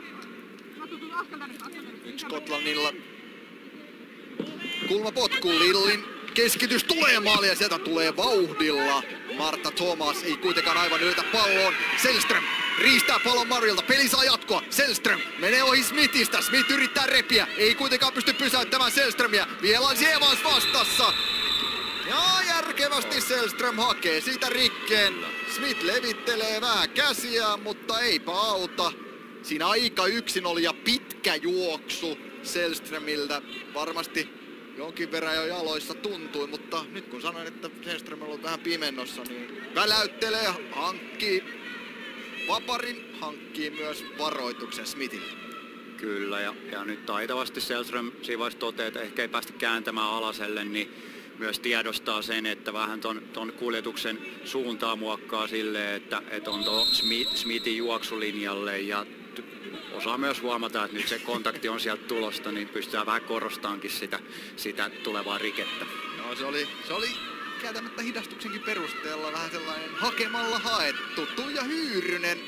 Nyt Skotlannilla kulmapotku, Lillin keskitys tulee maali ja sieltä tulee vauhdilla. Marta Thomas ei kuitenkaan aivan ylitä palloon. Sällström riistää pallon Marilta, peli saa jatkoa. Sällström menee ohi Smithistä, Smith yrittää repiä, ei kuitenkaan pysty pysäyttämään Sällströmiä. Vielä on Evans vastassa. Ja järkevästi Sällström hakee siitä rikkeen. Smith levittelee vähän käsiä, mutta eipä auta. Siinä aika yksin oli ja pitkä juoksu Sällströmiltä. Varmasti jonkin verran jo jaloissa tuntui, mutta nyt kun sanoin, että Sällström on ollut vähän pimennossa, niin väläyttelee, hankkii vaparin, hankkii myös varoituksen Smithille. Kyllä, ja, ja nyt taitavasti Sällström siinä vaiheessa toteaa, että ehkä ei päästä kääntämään alaselle, niin myös tiedostaa sen, että vähän ton, ton kuljetuksen suuntaa muokkaa silleen, että, että on tuo Smith, Smithin juoksulinjalle ja osaa myös huomata, että nyt se kontakti on sieltä tulosta, niin pystytään vähän korostaankin sitä, sitä tulevaa rikettä. No se oli, se oli kieltämättä hidastuksenkin perusteella vähän sellainen hakemalla haettu. Tuija Hyyrynen.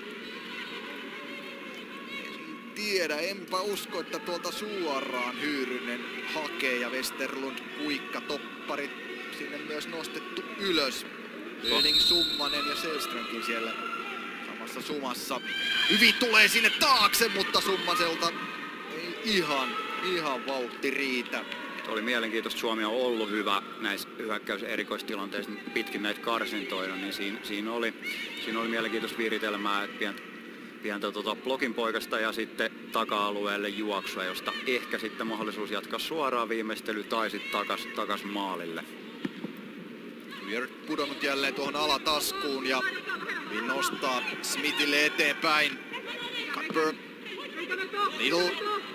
En tiedä, enpä usko, että tuolta suoraan Hyyrynen hakee ja Westerlund kuikka topparit sinne myös nostettu ylös. Öling, Summanen ja Selströmkin siellä samassa sumassa. Hyvin tulee sinne taakse, mutta Summaselta ei ihan, ihan vauhti riitä. Oli mielenkiintoista, Suomi on ollut hyvä näissä hyökkäys- ja erikoistilanteissa pitkin näitä karsintoja, niin siinä, siinä, oli, siinä oli mielenkiintoista viritelmää, että pientä, pientä tota blokin poikasta ja sitten taka-alueelle juoksua, josta ehkä sitten mahdollisuus jatkaa suoraan viimeistely tai sitten takas, takas maalille. Weird pudonnut jälleen tuohon alataskuun ja nostaa Smithille eteenpäin. Cutper. Little.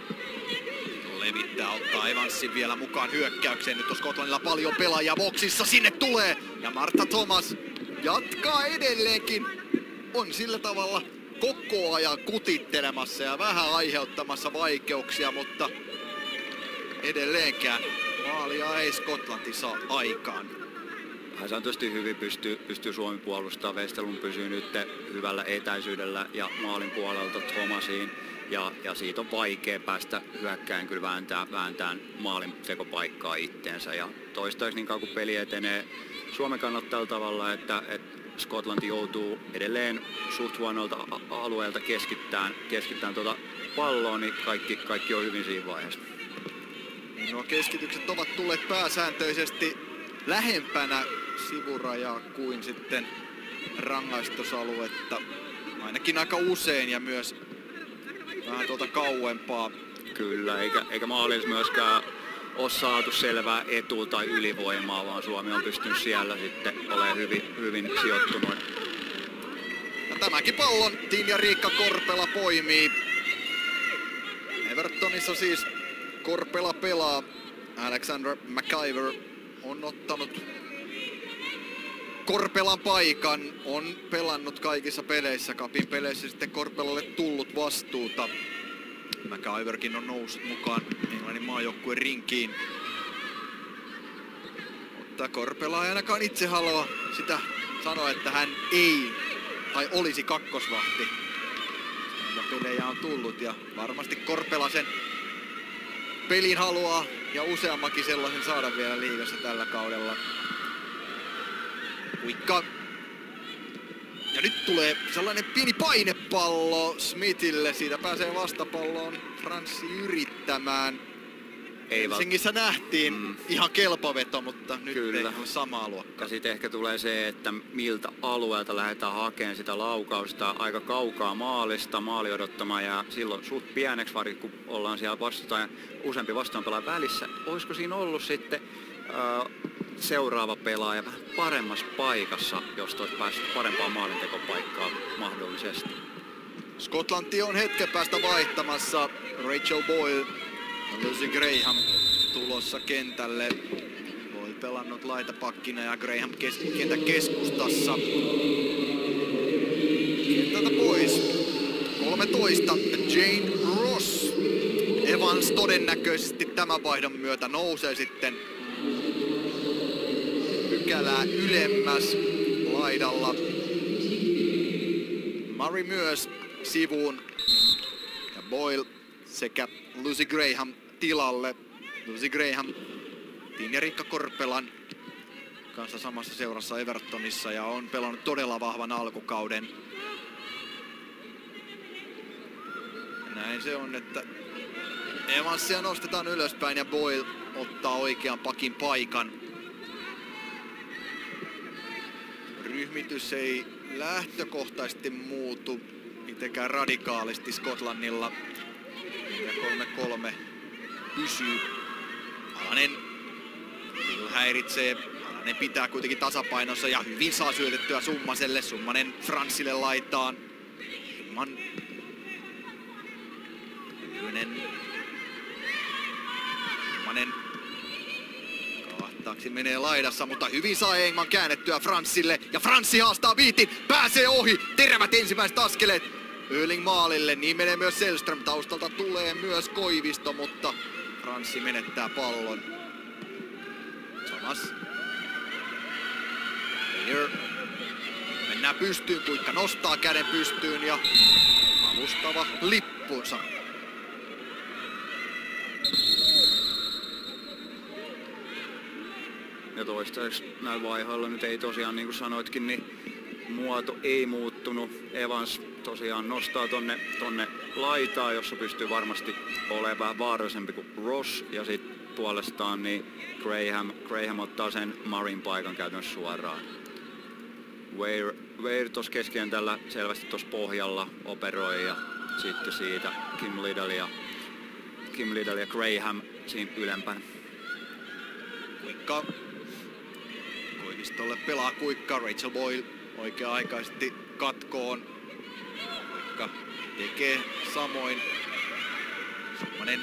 Levittää, ottaa Evansin vielä mukaan hyökkäykseen. Nyt on Skotlannilla paljon pelaajia boksissa. Sinne tulee. Ja Martha Thomas jatkaa edelleenkin. On sillä tavalla koko ajan kutittelemassa ja vähän aiheuttamassa vaikeuksia, mutta edelleenkään maalia ei Skotlanti saa aikaan. Pääsääntöisesti hyvin pystyy, pystyy Suomi puolustamaan. Westerlund pysyy nyt hyvällä etäisyydellä ja maalin puolelta Thomasiin. Ja, ja siitä on vaikea päästä hyökkään kyllä vääntää, vääntään maalin tekopaikkaa itteensä. Ja toistaiseksi niin kauan kun peli etenee Suomen kannalta tällä tavalla, että, että Skotlanti joutuu edelleen suht huonolta alueelta keskittämään, keskittämään tuota palloa, niin kaikki, kaikki on hyvin siinä vaiheessa. Nuo keskitykset ovat tulleet pääsääntöisesti lähempänä sivurajaa kuin sitten rangaistusaluetta. Ainakin aika usein ja myös vähän tuolta kauempaa. Kyllä, eikä, eikä maalissa myöskään ole saatu selvää etu- tai ylivoimaa, vaan Suomi on pystynyt siellä sitten olemaan hyvin, hyvin sijoittunut. Ja tämäkin pallon Tinja Riikka Korpela poimii. Evertonissa siis Korpela pelaa. Alexander McIver on ottanut Korpelan paikan, on pelannut kaikissa peleissä, Cupin peleissä sitten Korpelalle tullut vastuuta. McIverkin on noussut mukaan Englannin maajoukkueen rinkiin. Mutta Korpela ei ainakaan itse halua sitä sanoa, että hän ei tai olisi kakkosvahti. Ja pelejä on tullut ja varmasti Korpela sen pelin haluaa ja useammakin sellaisen saada vielä liigassa tällä kaudella. Kuikka. Ja nyt tulee sellainen pieni painepallo Smithille. Siitä pääsee vastapalloon Franssi yrittämään. Ei Helsingissä nähtiin mm. ihan kelpaveto, mutta nyt Kyllä. ei ole samaa luokkaa. Ja sitten ehkä tulee se, että miltä alueelta lähdetään hakemaan sitä laukausta aika kaukaa maalista, maali odottamaan ja silloin suht pieneksi varsinkin kun ollaan siellä vastaan useampi vastaanpelaaja välissä. Olisiko siinä ollut sitten äh, seuraava pelaaja vähän paremmassa paikassa, jos olisi päässyt parempaan maalintekopaikkaan mahdollisesti? Skotlanti on hetken päästä vaihtamassa. Rachel Boyle ja Lucy Graham tulossa kentälle. Boyle pelannut laitapakkina ja Graham kes- kentän keskustassa. Kentältä pois. kolmetoista Jane Ross. Evans todennäköisesti tämän vaihdon myötä nousee sitten pykälää ylemmäs laidalla. Murray myös sivuun ja Boyle sekä Lucy Graham tilalle. Lucy Graham Tinja Riikka Korpelan kanssa samassa seurassa Evertonissa ja on pelannut todella vahvan alkukauden. Näin se on, että Evansia nostetaan ylöspäin ja Boyle ottaa oikean pakin paikan. Ryhmitys ei lähtökohtaisesti muutu mitenkään radikaalisti Skotlannilla. Ja kolme kolme pysyy. Alanen häiritsee. Alanen pitää kuitenkin tasapainossa ja hyvin saa syötettyä Summaselle. Summanen Franssille laitaan. Summan. Yhden. Summanen. Kahtaaksi menee laidassa, mutta hyvin saa Engman käännettyä Franssille. Ja Franssi haastaa Viitin. Pääsee ohi. Terävät ensimmäiset askeleet. Öling maalille, niin menee myös Selström. Taustalta tulee myös Koivisto, mutta Franssi menettää pallon. Thomas. Weir. Mennään pystyyn, Kuikka nostaa käden pystyyn ja avustava lippunsa. Ja toistaiseksi näin vaiheilla nyt ei tosiaan, niin kuin sanoitkin, niin muoto ei muuttunut. Evans tosiaan nostaa tonne, tonne laitaa, jossa pystyy varmasti olemaan vähän vaarallisempi kuin Ross. Ja sitten puolestaan niin Graham, Graham ottaa sen Marin paikan käytännössä suoraan. Weir, Weir tuossa keskikentällä selvästi tuossa pohjalla operoi ja sitten siitä Kim Liddell ja, Kim Liddell ja Graham siinä ylempänä. Kuikka. Koivistolle pelaa Kuikka. Rachel Boyle oikea-aikaisesti katkoon. Kuikka tekee samoin. Summanen.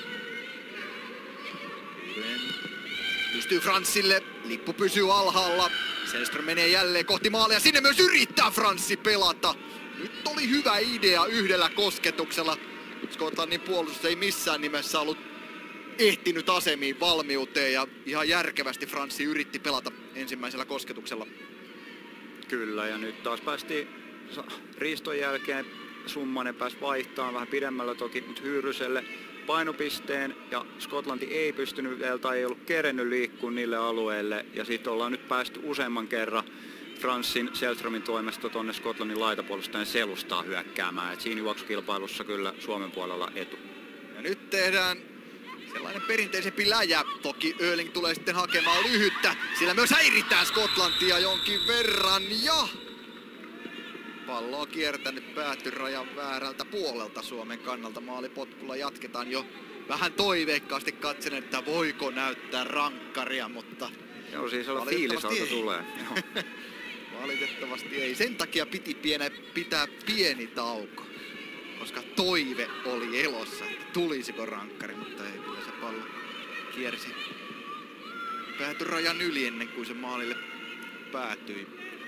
Pystyy Franssille. Lippu pysyy alhaalla. Selström menee jälleen kohti maalia. Sinne myös yrittää Franssi pelata. Nyt oli hyvä idea yhdellä kosketuksella. Skotlannin puolustus ei missään nimessä ollut ehtinyt asemiin valmiuteen ja ihan järkevästi Franssi yritti pelata ensimmäisellä kosketuksella. Kyllä, ja nyt taas päästiin riiston jälkeen. Summanen pääsi vaihtamaan vähän pidemmällä toki, mutta Hyyryselle painopisteen, ja Skotlanti ei pystynyt vielä tai ei ollut kerennyt liikkua niille alueille, ja sitten ollaan nyt päästy useamman kerran Franssin Selströmin toimesta tuonne Skotlannin laitapuolustajan selustaa hyökkäämään. Et siinä juoksukilpailussa kyllä Suomen puolella etu. Ja nyt tehdään sellainen perinteisempi läjä. Toki Öhrling tulee sitten hakemaan lyhyttä, sillä myös häiritään Skotlantia jonkin verran ja pallo on kiertänyt päätyrajan väärältä puolelta Suomen kannalta. Maalipotkulla jatketaan jo vähän toiveikkaasti katsen, että voiko näyttää rankkaria, mutta joo, siis fiilisalta tulee. Valitettavasti ei. Sen takia piti pienä, pitää pieni tauko, koska toive oli elossa, että tulisiko rankkari, mutta ei, kyllä se pallo kiersi päätyrajan yli ennen kuin se maalille päätyi.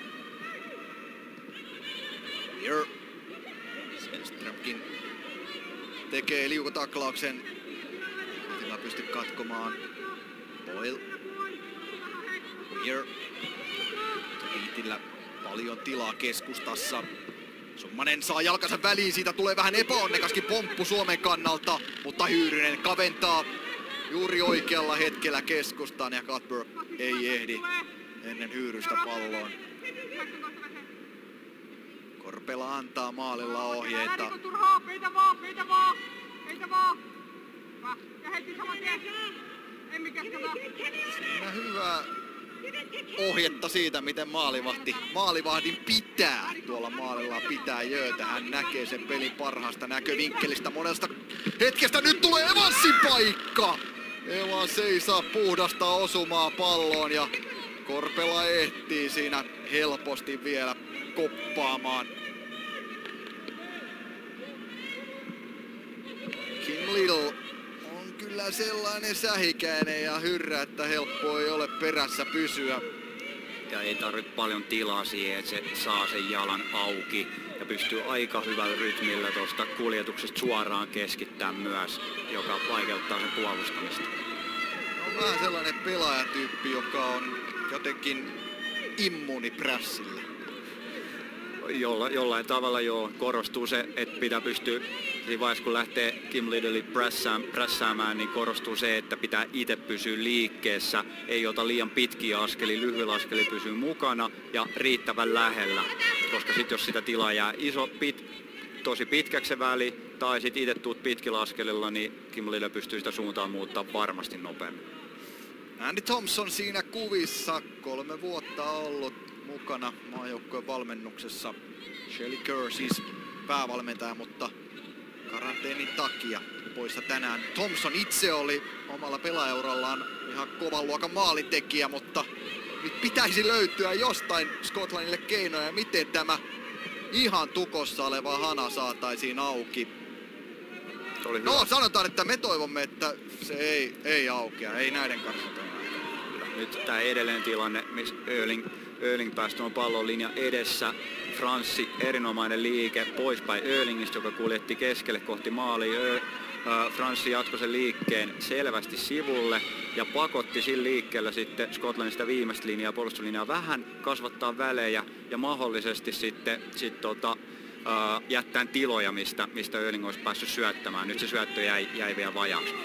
Weir. Selströmkin tekee liukotaklauksen. Ei pysty katkomaan. Boyle. Weir. Viitillä paljon tilaa keskustassa. Summanen saa jalkansa väliin, siitä tulee vähän epäonnekaskin pomppu Suomen kannalta, mutta Hyyrynen kaventaa juuri oikealla hetkellä keskustaan ja Cuthbert ei ehdi ennen Hyyrystä palloon. Korpela antaa maalilla ohjeita. Siinä hyvä ohjetta siitä, miten maalivahti, maalivahdin pitää tuolla maalilla pitää jöötä. Hän näkee sen pelin parhaasta näkövinkkelistä monesta hetkestä. Nyt tulee Evansin paikka! Evans ei saa puhdasta osumaa palloon ja Korpela ehtii siinä helposti vielä koppaamaan. Kim Liddell on kyllä sellainen sähikäinen ja hyrrä, että helppo ei ole perässä pysyä. Ja ei tarvitse paljon tilaa siihen, että se saa sen jalan auki ja pystyy aika hyvällä rytmillä tuosta kuljetuksesta suoraan keskittämään myös, joka vaikeuttaa sen puolustamista. On vähän sellainen pelaajatyyppi, joka on jotenkin immuuni prässille. Jolla, jollain tavalla joo, korostuu se, että pitää pystyä, siinä vaiheessa kun lähtee Kim Liddelli prässään, prässäämään, niin korostuu se, että pitää itse pysyä liikkeessä, ei ota liian pitkiä askelia, lyhyillä askelia pysyy mukana ja riittävän lähellä, koska sitten jos sitä tilaa jää iso, pit, tosi pitkäksi se väli, tai sitten itse tuut pitkillä askelilla, niin Kim Liddell pystyy sitä suuntaan muuttaa varmasti nopeammin. Andy Thompson siinä kuvissa, kolme vuotta ollut mukana maajoukkojen valmennuksessa. Shelley Kerr siis päävalmentaja, mutta karanteenin takia poissa tänään. Thompson itse oli omalla pelaajaurallaan ihan kovan luokan maalintekijä, mutta nyt pitäisi löytyä jostain Skotlannille keinoja, miten tämä ihan tukossa oleva hana saataisiin auki. No sanotaan, että me toivomme, että se ei, ei aukea, ei näiden karsintojen. Nyt tämä edelleen tilanne, missä Öhrling, Öhrling pääsi tuon pallon linjan edessä. Franssi, erinomainen liike poispäin Öhrlingistä, joka kuljetti keskelle kohti maalia. Franssi jatkoi sen liikkeen selvästi sivulle ja pakotti sillä liikkeellä sitten Skotlannista viimeistä linjaa, puolustuslinjaa vähän kasvattaa välejä ja mahdollisesti sitten sit tota, ää, jättää tiloja, mistä, mistä Öling olisi päässyt syöttämään. Nyt se syöttö jäi, jäi vielä vajaaksi.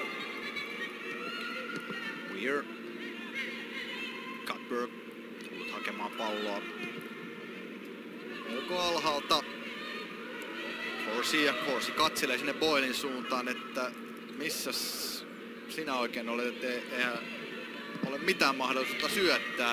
Weir. Cuthbert tullut hakemaan palloa melko alhaalta. Corsi ja Corsi katselee sinne Boylin suuntaan, että missäs sinä oikein olet, että eihän ole mitään mahdollisuutta syöttää.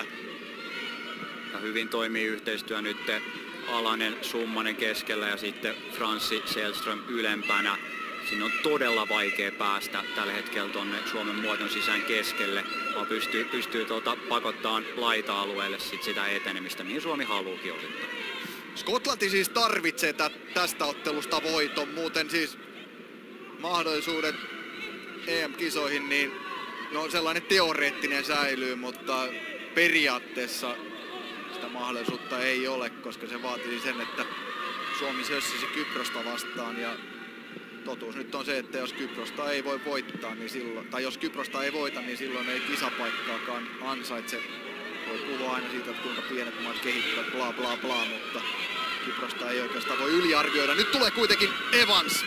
Ja hyvin toimii yhteistyö nyt Alanen, Summanen keskellä ja sitten Franssi, Sällström ylempänä. Siinä on todella vaikea päästä tällä hetkellä tuonne Suomen muoton sisään keskelle, vaan pystyy, pystyy tuota pakottamaan laita-alueelle sit sitä etenemistä, mihin Suomi haluukin osittain. Skotlanti siis tarvitsee tä- tästä ottelusta voiton, muuten siis mahdollisuudet E M-kisoihin, niin no sellainen teoreettinen säilyy, mutta periaatteessa sitä mahdollisuutta ei ole, koska se vaatii sen, että Suomi sössisi Kyprosta vastaan ja totuus nyt on se, että jos Kyprosta ei voi voittaa, niin silloin, tai jos Kyprosta ei voita, niin silloin ei kisapaikkaakaan ansaitse. Voi puhua aina siitä, että kuinka pienet maat kehittyvät, bla bla bla, mutta Kyprosta ei oikeastaan voi yliarvioida. Nyt tulee kuitenkin Evans.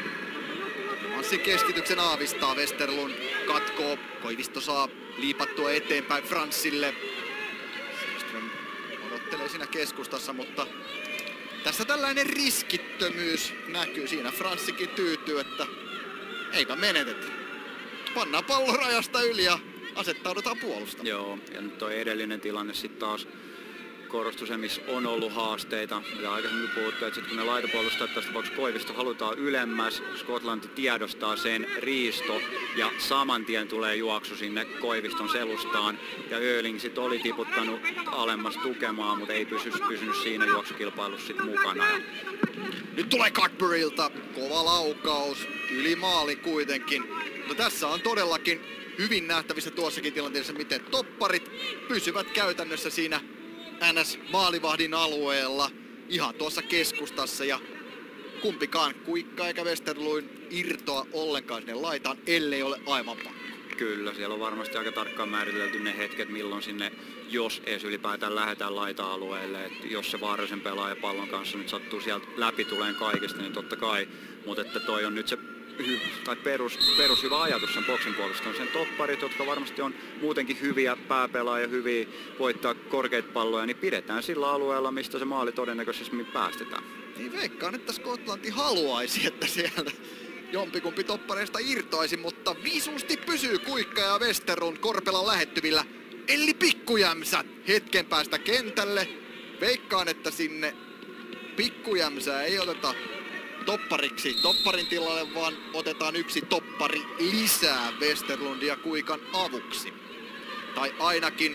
Evansin keskityksen aavistaa, Westerlund katkoo, Koivisto saa liipattua eteenpäin Franssille. Sällström odottelee siinä keskustassa, mutta tässä tällainen riskittömyys näkyy. Siinä Franssikin tyytyy, että eipä menetetä. Pannaan pallo rajasta yli ja asettaudutaan puolustamaan. Joo, ja nyt toi edellinen tilanne sitten taas korostui se, missä on ollut haasteita. Ja aikaisemmin puhuttu, että sit kun ne laitapuolustajat, tässä tapauksessa Koivisto, halutaan ylemmäs, Skotlanti tiedostaa sen riisto ja saman tien tulee juoksu sinne Koiviston selustaan. Ja Öling sit oli tiputtanut alemmas tukemaan, mutta ei pysy, pysynyt siinä juoksukilpailussa sit mukana. Nyt tulee Cuthbertilta kova laukaus, yli maali kuitenkin. No tässä on todellakin hyvin nähtävissä tuossakin tilanteessa, miten topparit pysyvät käytännössä siinä N S-maalivahdin alueella ihan tuossa keskustassa ja kumpikaan Kuikka eikä Westerlund irtoa ollenkaan sinne laitaan, ellei ole aivan pakko. Kyllä, siellä on varmasti aika tarkkaan määritelty ne hetket, milloin sinne, jos edes ylipäätään lähdetään laita-alueelle. Et jos se vaarallisen pelaaja pallon kanssa nyt sattuu sieltä läpi tuleen kaikesta, niin totta kai. Mutta että toi on nyt se hy- tai perus, perus hyvä ajatus sen boksin puolesta. On sen topparit, jotka varmasti on muutenkin hyviä pääpelaajia, hyviä voittaa korkeita palloja, niin pidetään sillä alueella, mistä se maali todennäköisesti päästetään. Niin veikkaan, että Skotlanti haluaisi, että sieltä jompikumpi toppareista irtoisi, mutta visusti pysyy Kuikka ja Westerlund Korpelan lähettyvillä. Elli Pikkujämsä hetken päästä kentälle. Veikkaan, että sinne Pikkujämsää ei oteta toppariksi topparin tilalle, vaan otetaan yksi toppari lisää Westerlundin ja Kuikan avuksi. Tai ainakin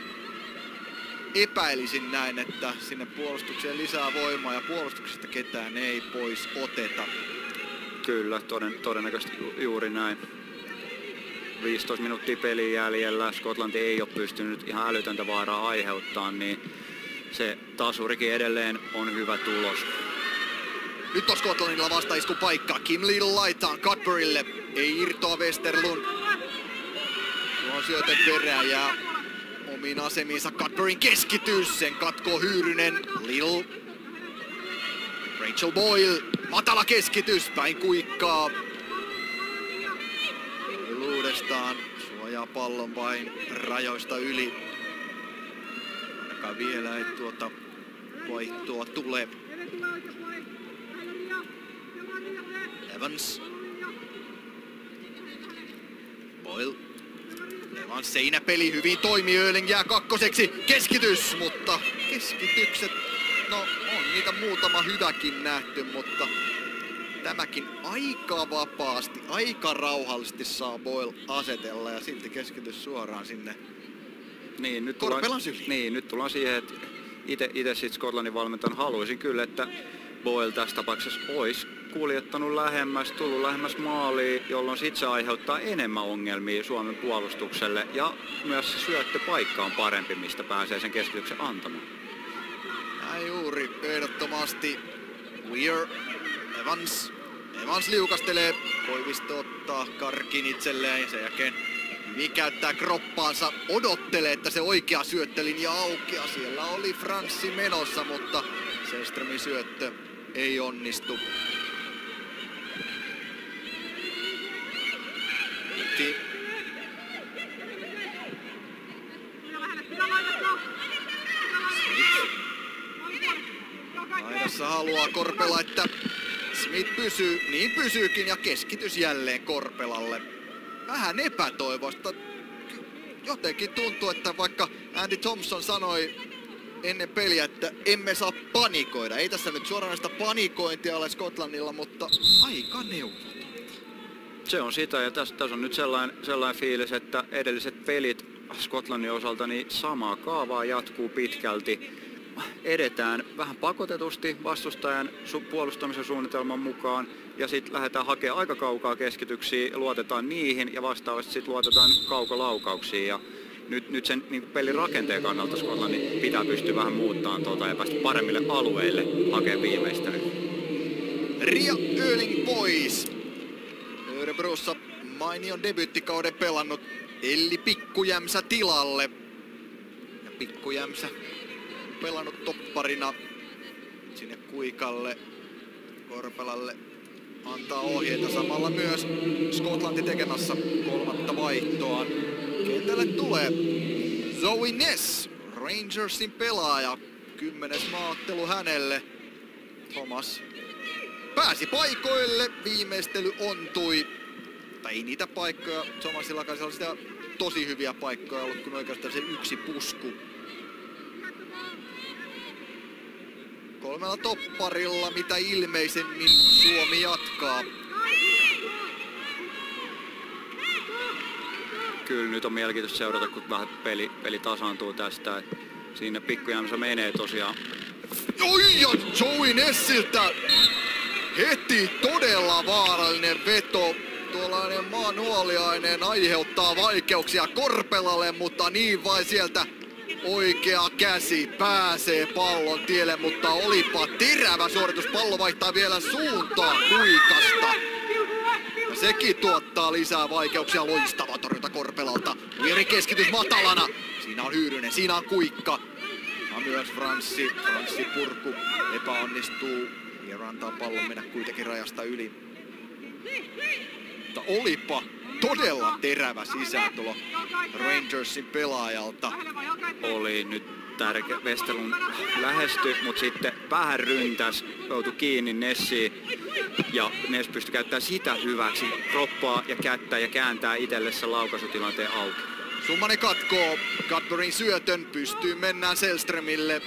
epäilisin näin, että sinne puolustukseen lisää voimaa ja puolustuksesta ketään ei pois oteta. Kyllä, toden, todennäköisesti ju, juuri näin. viisitoista minuuttia pelin jäljellä, Skotlanti ei ole pystynyt ihan älytöntä vaaraa aiheuttaa, niin se tasurikin edelleen on hyvä tulos. Nyt on Skotlannilla vastaisku paikka. Kim Little laitaan Cuthbertille. Ei irtoa Westerlund. Tuo syötön perään ja omiin asemiinsa Cuthbertin keskitys. Sen katkoo Hyyrynen. Little. Rachel Boyle. Matala keskitys. Päin Kuikkaa. Uudestaan suojaa pallon vain rajoista yli. Ainakaan vielä ei tuota vaihtoa tule. Evans. Boyle. Evans seinäpeli hyvin toimii, Öling jää kakkoseksi. Keskitys, mutta keskitykset, no on niitä muutama hyväkin nähty, mutta tämäkin aika vapaasti, aika rauhallisesti saa Boyle asetella ja silti keskitys suoraan sinne niin, nyt Korpelan tullaan, syliin. niin, nyt tullaan siihen, että ite, ite sit Skotlannin valmentajan haluaisin kyllä, että Boyle tässä tapauksessa olisi kuljettanut lähemmäs, tullut lähemmäs maaliin, jolloin sit se aiheuttaa enemmän ongelmia Suomen puolustukselle ja myös se syöttöpaikka on parempi, mistä pääsee sen keskityksen antamaan. Näin juuri, ehdottomasti. Weir, Evans, Evans liukastelee, Koivisto ottaa karkin itselleen ja sen jälkeen hyvin käyttää kroppaansa, odottelee, että se oikea syöttölinja aukeaa. Siellä oli Franssi menossa, mutta Sällströmin syöttö ei onnistu. Smith. Laidassa haluaa Korpela, että Smith pysyy, niin pysyykin ja keskitys jälleen Korpelalle. Vähän epätoivoista. Jotenkin tuntuu, että vaikka Andy Thompson sanoi ennen peliä, että emme saa panikoida. Ei tässä nyt suoranaista panikointia ole Skotlannilla, mutta aika neuvotonta. Se on sitä ja tässä, tässä on nyt sellainen, sellainen fiilis, että edelliset pelit Skotlannin osalta niin samaa kaavaa jatkuu pitkälti. Edetään vähän pakotetusti vastustajan su- puolustamisen suunnitelman mukaan ja sitten lähdetään hakemaan aika kaukaa keskityksiä, luotetaan niihin ja vastaavasti sitten luotetaan kaukolaukauksiin. Ja nyt, nyt sen niin pelin rakenteen kannalta Skotlannin pitää pystyä vähän muuttamaan tuota ja päästä paremmille alueille hakemaan viimeistelyä. Ria Öling pois. Örebrossa mainion debyyttikauden pelannut Elli Pikkujämsä tilalle. Ja Pikkujämsä pelannut topparina sinne Kuikalle, Korpelalle antaa ohjeita samalla myös Skotlanti tekemässä kolmatta vaihtoa. Kentälle tulee Zoe Ness, Rangersin pelaaja, kymmenes maaottelu hänelle. Thomas pääsi paikoille, viimeistely ontui. Tai ei niitä paikkoja, Thomasillakaan siellä sitä tosi hyviä paikkoja ollut, kun oikeastaan se yksi pusku. Kolmella topparilla mitä ilmeisemmin Suomi jatkaa. Kyllä nyt on mielenkiintoista seurata, kun vähän peli, peli tasaantuu tästä. Siinä Pikkujämsä menee tosiaan. Oi, ja Joey Nessiltä heti todella vaarallinen veto. Tuollainen manuaaliaineen aiheuttaa vaikeuksia Korpelalle, mutta niin vain sieltä oikea käsi pääsee pallon tielle, mutta olipa terävä suoritus. Pallo vaihtaa vielä suuntaan Kuikasta. Ja sekin tuottaa lisää vaikeuksia. Loistava torjunta Korpelalta. Vieri keskitys matalana. Siinä on Hyyrynen, siinä on Kuikka. Ja myös Franssi. Franssi purku epäonnistuu. Ja antaa pallon mennä kuitenkin rajasta yli. Mutta olipa todella terävä sisääntulo Rangersin pelaajalta. Oli nyt tärkeä. Westerlund lähesty, mutta sitten vähän ryntäs, joutui kiinni Nessiin. Ja Ness pystyi käyttämään sitä hyväksi, kroppaa ja kättä ja kääntää itselle sen laukaisutilanteen auki. Summanen katkoo Cutburyn syötön, pystyy mennään Sällströmille.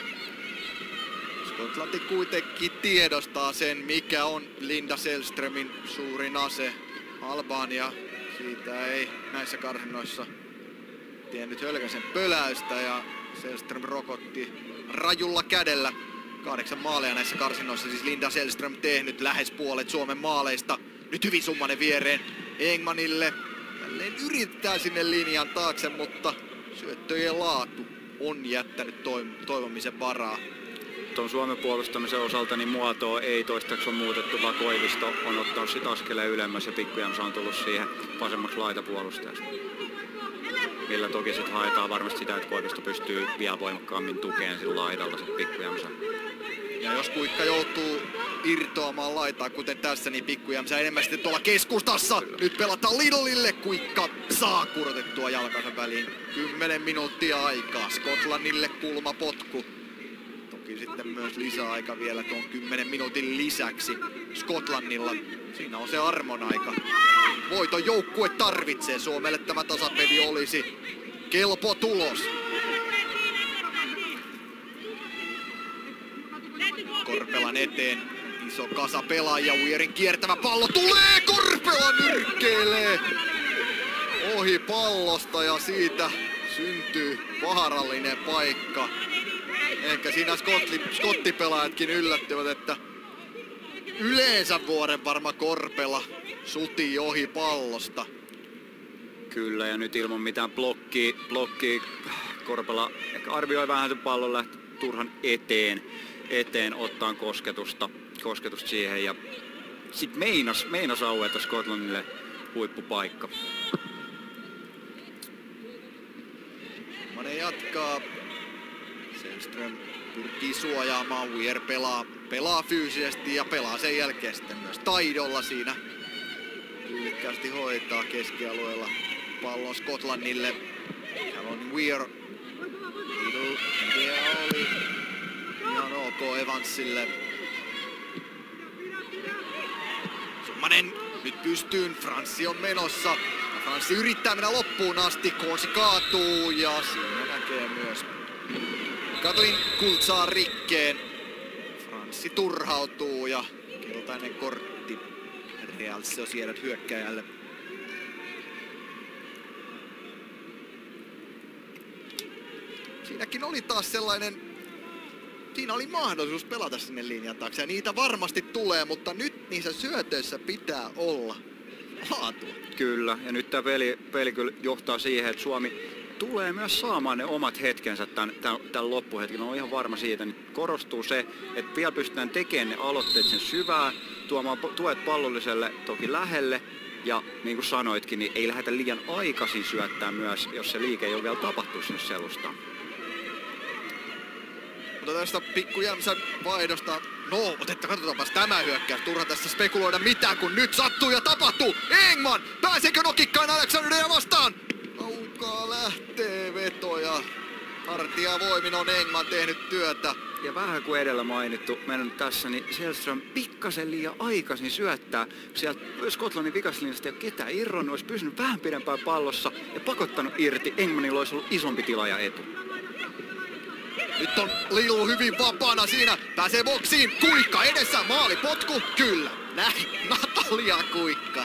Skotlanti kuitenkin tiedostaa sen, mikä on Linda Sällströmin suurin ase. Albania, siitä ei näissä karsinnoissa tiennyt hölkäsen pöläystä ja Sällström rokotti rajulla kädellä. Kahdeksan maalia näissä karsinnoissa siis Linda Sällström tehnyt, lähes puolet Suomen maaleista. Nyt hyvin Summanen viereen Engmanille. Jälleen yrittää sinne linjan taakse, mutta syöttöjen laatu on jättänyt toivomisen varaa. Tuon Suomen puolustamisen osalta niin muotoa ei toistaiseksi ole muutettu, vaan Koivisto on ottanut sit askeleen ylemmäs ja Pikkujämsä on tullut siihen vasemmaksi laitapuolustajaksi. Millä toki sitten haetaan varmasti sitä, että Koivisto pystyy vielä voimakkaammin tukeen sillä laidalla sit Pikkujämsä. Ja jos Kuikka joutuu irtoamaan laitaa, kuten tässä, niin Pikkujämsä enemmän sitten tuolla keskustassa. Nyt pelataan Lidlille, Kuikka saa kurotettua jalkansa väliin. Kymmenen minuuttia aikaa, Skotlannille kulmapotku. Sitten myös lisäaika vielä tuon kymmenen minuutin lisäksi Skotlannilla. Siinä on se armon aika. Voiton joukkue tarvitsee. Suomelle tämä tasapeli olisi kelpo tulos. Korpelan eteen iso kasa pelaajia. Ujerin kiertävä pallo tulee. Korpela nyrkkeilee ohi pallosta ja siitä syntyy vaarallinen paikka. Ehkä siinä skottipelaajatkin yllättyvät, että yleensä vuoren varma Korpela suti ohi pallosta. Kyllä, ja nyt ilman mitään blokkia, blokkia Korpela ehkä arvioi vähän sen pallon lähti turhan eteen, eteen ottaan kosketusta, kosketusta siihen. Ja sit meinas, meinas aueta Skotlannille huippupaikka. Mane jatkaa. Selström pyrkii suojaamaan. Weir pelaa, pelaa fyysisesti ja pelaa sen jälkeen sitten myös taidolla siinä. Tyylikkäästi hoitaa keskialueella pallon Skotlannille. Callum Weir. Idea oli ihan ok Evansille. Summanen nyt pystyyn. Franssi on menossa. Franssi yrittää mennä loppuun asti. Corsi kaatuu ja siinä näkee myös Katlin Kultsaar rikkeen. Franssi turhautuu ja keltainen kortti Real Sociedad hyökkääjälle. Siinäkin oli taas sellainen, siinä oli mahdollisuus pelata sinne linjan taakse ja niitä varmasti tulee, mutta nyt niissä syötöissä pitää olla laatua. Kyllä, ja nyt tämä peli, peli kyllä johtaa siihen, että Suomi tulee myös saamaan ne omat hetkensä tämän, tämän, tämän loppuhetken. On ihan varma siitä, niin korostuu se, että vielä pystytään tekemään ne aloitteet sen syvää, tuomaan tuet pallolliselle toki lähelle, ja niin kuin sanoitkin, niin ei lähdetä liian aikaisin syöttää myös, jos se liike ei ole vielä tapahtunut sinne selustaan. Mutta tästä pikku Jämsän vaihdosta, no otetta, katsotaanpas tämä hyökkäys. Turha tässä spekuloida mitään, kun nyt sattuu ja tapahtuu. Engman, pääseekö nokikkaan Alexandria vastaan? Kaukaa lähtee vetoja. Hartiavoimin on Engman tehnyt työtä. Ja vähän kuin edellä mainittu, mennyt tässä, niin Selström pikkasen liian aikaisin syöttää. Sieltä Skotlannin vikaslinjasta ei ole ketään irronnut, olisi pysynyt vähän pidempään pallossa ja pakottanut irti. Engmanilla olisi ollut isompi tila ja etu. Nyt on Lilu hyvin vapaana siinä. Pääsee boksiin. Kuikka edessä. Maalipotku. Kyllä. Näin. Natalia Kuikka.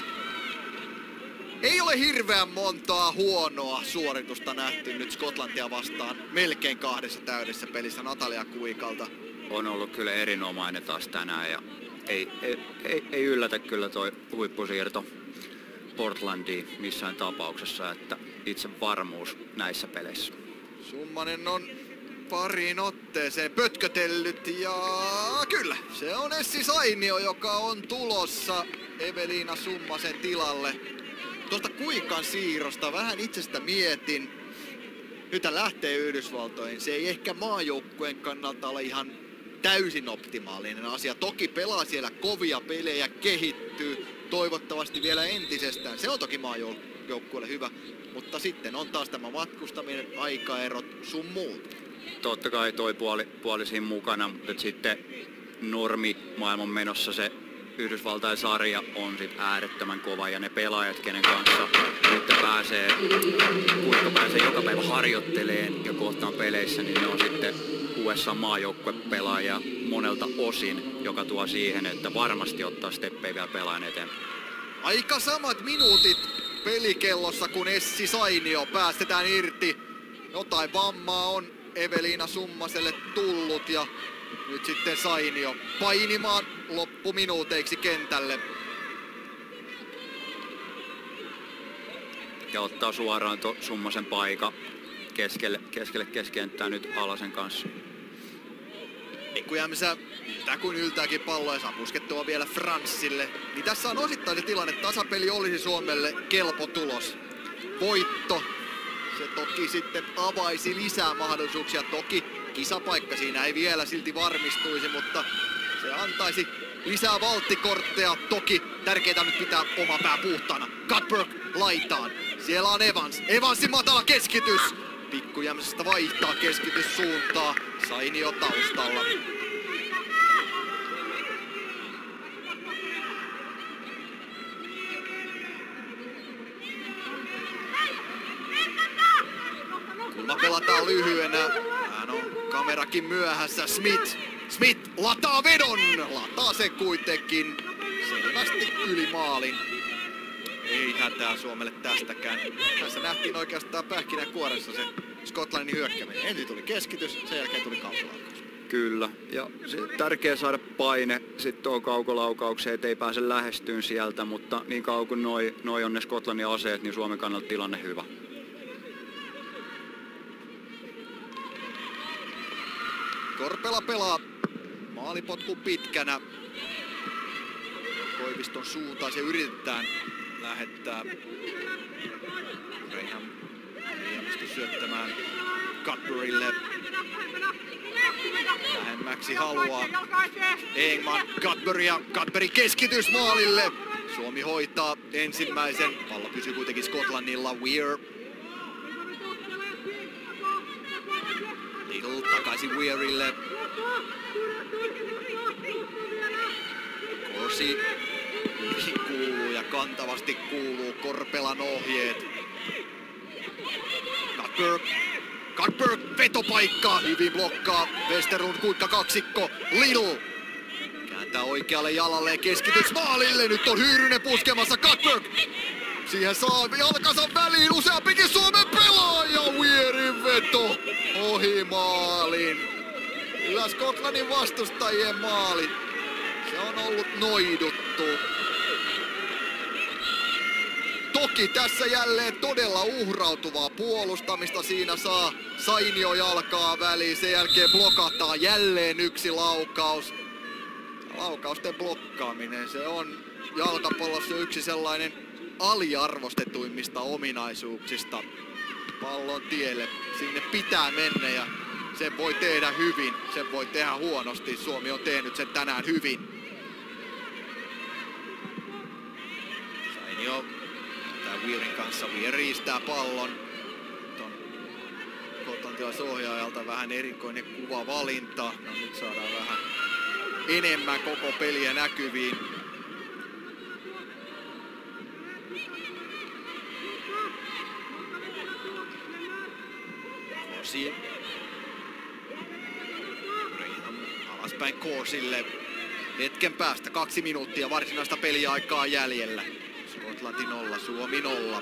Ei ole hirveän montaa huonoa suoritusta nähty nyt Skotlantia vastaan. Melkein kahdessa täydessä pelissä Natalia Kuikalta. On ollut kyllä erinomainen taas tänään ja ei, ei, ei, ei yllätä kyllä toi huippusiirto Portlandiin missään tapauksessa, että itse varmuus näissä peleissä. Summanen on pariin otteeseen pötkötellyt ja kyllä, se on Essi Sainio, joka on tulossa Eveliina Summasen tilalle. Tuosta Kuikan siirrosta vähän itsestä mietin. Nyt lähtee Yhdysvaltoihin. Se ei ehkä maajoukkueen kannalta ole ihan täysin optimaalinen asia. Toki pelaa siellä kovia pelejä, kehittyy toivottavasti vielä entisestään. Se on toki maajoukkueelle hyvä, mutta sitten on taas tämä matkustaminen, aikaerot, sun muut. Totta kai toi puoli, puoli siinä mukana, mutta sitten normi maailman menossa se Yhdysvaltain sarja on sit äärettömän kova ja ne pelaajat, kenen kanssa nyt pääsee, kuinka pääsee joka päivä harjoitteleen ja kohtaan peleissä, niin ne on sitten U S A-maajoukkuepelaajia monelta osin, joka tuo siihen, että varmasti ottaa steppejä vielä pelaajan eteen. Aika samat minuutit pelikellossa, kun Essi Sainio päästetään irti. Jotain vammaa on Eveliina Summaselle tullut ja nyt sitten Sainio painimaan loppuminuuteiksi kentälle. Ja ottaa suoraan to Summasen paikka keskelle, keskelle keskenttää nyt Alasen kanssa. Mikku Jämsä yltää kuin yltääkin palloa ja saa puskettua vielä Franssille. Niin tässä on osittain se tilanne, että tasapeli olisi Suomelle kelpo tulos. Voitto. Se toki sitten avaisi lisää mahdollisuuksia. Toki kisapaikka siinä ei vielä silti varmistuisi, mutta se antaisi lisää valttikortteja. Toki tärkeää nyt pitää oma pää puhtaana. Cuthbert laitaan. Siellä on Evans. Evansin matala keskitys. Pikku Jämsästä vaihtaa keskityssuuntaa. Sainio taustalla. Kulma pelataan lyhyenä. Hän on kamerakin myöhässä. Smith. Smith lataa vedon. Lataa se kuitenkin selvästi yli maalin. Ei hätää Suomelle tästäkään. Tässä nähtiin oikeastaan pähkinänkuoressa se Skotlannin hyökkäminen. Ensin tuli keskitys, sen jälkeen tuli kaukolaukaus. Kyllä, ja se, tärkeää saada paine sitten tuohon kaukolaukaukseen, ettei pääse lähestyyn sieltä, mutta niin kauan kuin noi, noi on ne Skotlannin aseet, niin Suomen kannalta tilanne hyvä. Korpela pelaa maalipotku pitkänä. Koiviston suuntaan. Se yritetään lähettää. Graham ei onnistu syöttämään Cutburylle. Lähemmäksi haluaa Engman Cutbury ja Cutbury keskitys maalille. Suomi hoitaa ensimmäisen. Pallo pysyy kuitenkin Skotlannilla. Weir. Little takaisin Weirille. Corsi kuuluu ja kantavasti kuuluu Korpelan ohjeet. Cutbury. Cutbury vetopaikka. Hyvin blokkaa. Westerlund Kuikka kaksikko. Little. Kääntää oikealle jalalle keskitys maalille. Nyt on Hyyrynen puskemassa. Cutbury. Siihen saa jalkansa väliin useampikin Suomen pelaaja. Weirin veto ohi maalin. Kyllä Skotlannin vastustajien maali. Se on ollut noiduttu. Toki tässä jälleen todella uhrautuvaa puolustamista. Siinä saa Sainio jalkaa väliin. Sen jälkeen blokataan jälleen yksi laukaus. Laukausten blokkaaminen, se on jalkapallossa yksi sellainen aliarvostetuimmista ominaisuuksista. Pallon tielle, sinne pitää mennä ja sen voi tehdä hyvin, sen voi tehdä huonosti. Suomi on tehnyt sen tänään hyvin. Sainio tää Weirin kanssa, Weir riistää pallon. Skotlantilaisohjaajalta vähän erikoinen kuvavalinta. No nyt saadaan vähän enemmän koko peliä näkyviin. Corsi. Graham alaspäin Corsille. Hetken päästä kaksi minuuttia varsinaista peliaikaa jäljellä. Skotlanti nolla, Suomi nolla.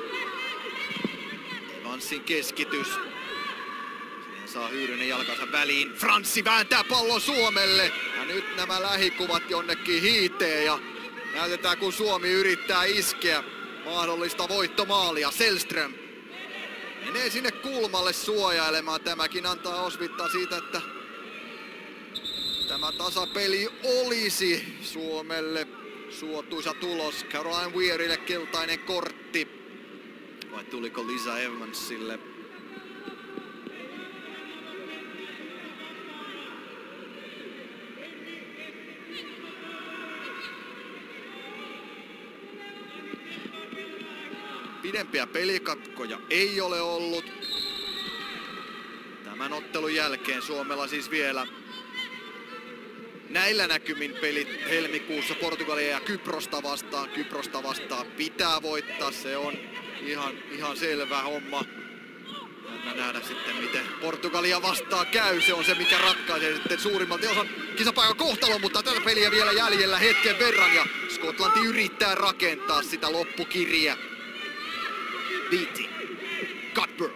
Evansin keskitys. Siihen saa Hyyrynen jalkansa väliin. Franssi vääntää pallon Suomelle. Ja nyt nämä lähikuvat jonnekin hiiteen ja näytetään kun Suomi yrittää iskeä mahdollista voittomaalia. Sällström menee sinne kulmalle suojailemaan. Tämäkin antaa osvittaa siitä, että tämä tasapeli olisi Suomelle suotuisa tulos. Caroline Weirille keltainen kortti. Vai tuliko Lisa Evansille? Pidempiä pelikatkoja ei ole ollut. Tämän ottelun jälkeen Suomella siis vielä näillä näkymin pelit helmikuussa Portugalia ja Kyprosta vastaan. Kyprosta vastaan pitää voittaa, se on ihan, ihan selvä homma. Jännä nähdä sitten miten Portugalia vastaan käy, se on se mikä ratkaisee sitten suurimmalti osan kisapaikan kohtalon, mutta tätä peliä vielä jäljellä hetken verran ja Skotlanti yrittää rakentaa sitä loppukirjaa. Beatty. Cutbury.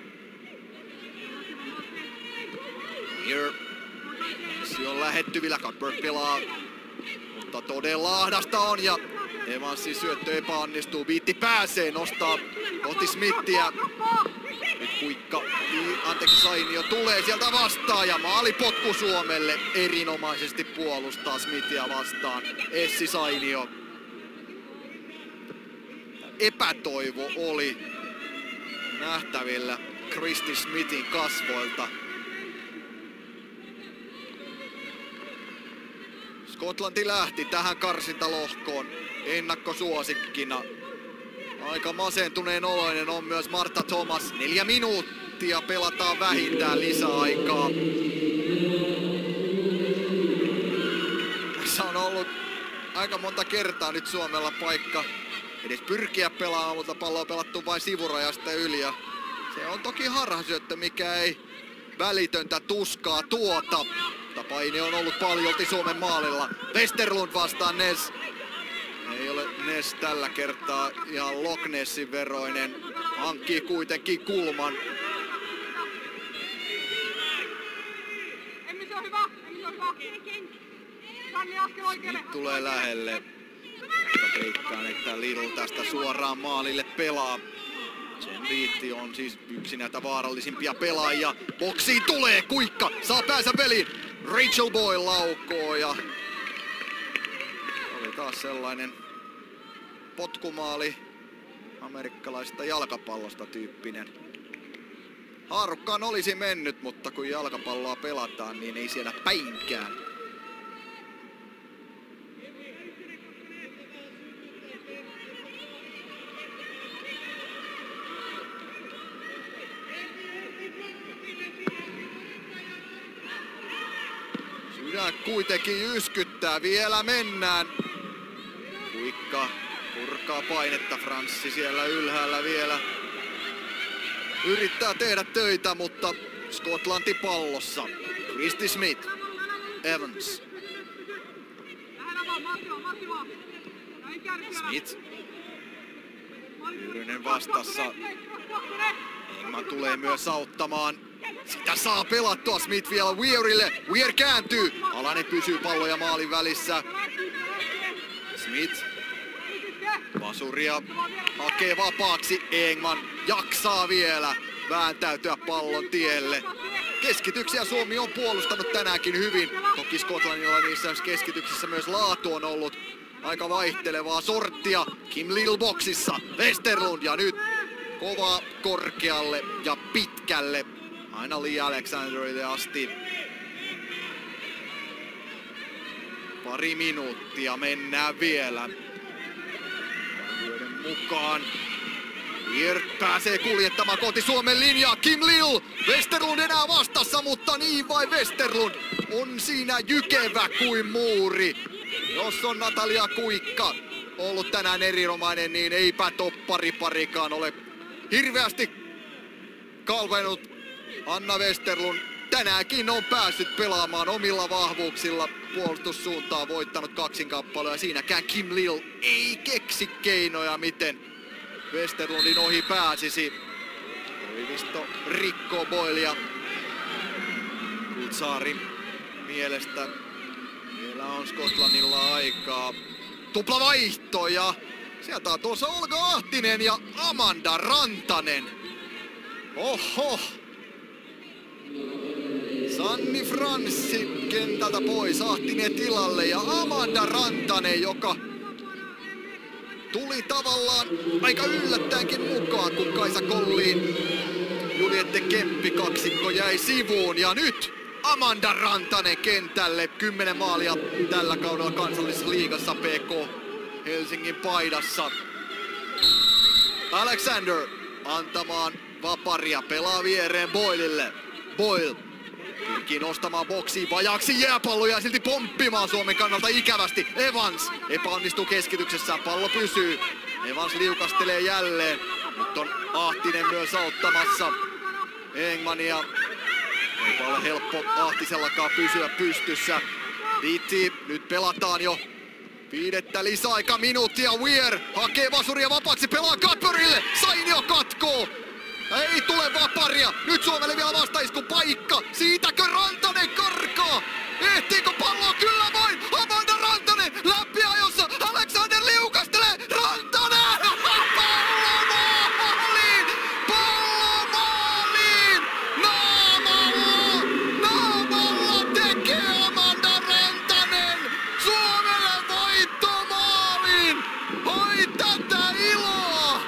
Weir. Se on lähettyvillä. Cutbury pelaa. Mutta todella ahdasta on ja Evansin syöttö epäonnistuu. Beatty pääsee, nostaa kohti Smithia. Nyt Kuikka, anteeksi Sainio tulee sieltä vastaan ja maalipotku Suomelle. Erinomaisesti puolustaa Smithia vastaan. Essi Sainio. Epätoivo oli nähtävillä Kristi Smithin kasvoilta. Skotlanti lähti tähän karsintalohkoon ennakkosuosikkina. Aika masentuneen oloinen on myös Martha Thomas. Neljä minuuttia pelataan vähintään lisäaikaa. Tässä on ollut aika monta kertaa nyt Suomella paikka edes pyrkiä pelaamaan, mutta pallo on pelattu vain sivurajasta yli. Ja se on toki harhasyöttö, mikä ei välitöntä tuskaa tuota. Paine on ollut paljolti Suomen maalilla. Westerlund vastaan Ness. Ei ole Ness tällä kertaa ihan Loch Nessin veroinen. Hankkii kuitenkin kulman. Smith tulee lähelle. Veikkaan, että Little tästä suoraan maalille pelaa. Sen Beatty on siis yksi näitä vaarallisimpia pelaajia. Boksiin tulee Kuikka, saa päänsä väliin. Rachel Boyle laukoo ja oli taas sellainen potkumaali amerikkalaisesta jalkapallosta tyyppinen. Haarukkaan olisi mennyt, mutta kun jalkapalloa pelataan, niin ei siellä päinkään. Sydän kuitenkin yskyttää, vielä mennään. Kuikka purkaa painetta, Franssi siellä ylhäällä vielä. Yrittää tehdä töitä, mutta Skotlanti pallossa. Christy Smith, Evans. Smith. Yrynen vastassa. Engman tulee myös auttamaan. Sitä saa pelattua Smith vielä Weirille. Weir kääntyy. Alanen pysyy pallo ja maalin välissä. Smith. Vasuria hakee vapaaksi. Engman jaksaa vielä vääntäytyä pallon tielle. Keskityksiä Suomi on puolustanut tänäänkin hyvin. Toki Skotlannilla niissä keskityksissä myös laatu on ollut aika vaihtelevaa sorttia. Kim Lill boksissa. Westerlund ja nyt kova korkealle ja pitkälle. Aina Lee Alexanderille asti. Pari minuuttia mennään vielä. Arvioiden mukaan Weir pääsee kuljettamaan kohti Suomen linjaa. Kim Lill. Westerlund enää vastassa, mutta niin vai Westerlund on siinä jykevä kuin muuri. Jos on Natalia Kuikka ollut tänään erinomainen, niin eipä toppariparikaan ole hirveästi kalvenut. Anna Westerlund tänäänkin on päässyt pelaamaan omilla vahvuuksilla. Puolustussuuntaan voittanut kaksinkappalua ja siinäkään Kim Lill ei keksi keinoja, miten Westerlundin ohi pääsisi. Koivisto rikkoo Boilia. Kultsaarin mielestä vielä on Skotlannilla aikaa. Tuplavaihto ja sieltä on tuossa Olga Ahtinen ja Amanda Rantanen. Oho! Sanni Franssi kentältä pois, Ahtinen tilalle ja Amanda Rantanen, joka tuli tavallaan aika yllättäenkin mukaan, kun Kaisa Kolliin Juliette Kemppi kaksikko jäi sivuun. Ja nyt Amanda Rantanen kentälle, kymmenen maalia tällä kaudella kansallisessa liigassa P K Helsingin paidassa. Alexander antamaan vaparia, pelaa viereen Boylille. Boyle pyrkii nostamaan boksiin vajaaksi jääpalloja ja silti pomppimaan Suomen kannalta ikävästi. Evans epäonnistuu keskityksessään, pallo pysyy. Evans liukastelee jälleen. Nyt on Ahtinen myös auttamassa Engmania. Ei ole helppo Ahtisellakaan pysyä pystyssä. Viitti, nyt pelataan jo viidettä lisäaika minuuttia. Weir hakee vasuria vapaaksi, pelaa Cadburylle. Sainio katkoo. Ei tule vaparia. Nyt Suomelle vielä vastaisku paikka. Siitäkö Rantanen karkaa? Ehtiikö palloa? Kyllä vain. Amanda Rantanen läpiajossa. Alexander liukastelee. Rantanen! Pallo maaliin! Pallo maaliin! Naamalla! Naamalla tekee Amanda Rantanen Suomelle voittomaaliin! Oi tätä iloa!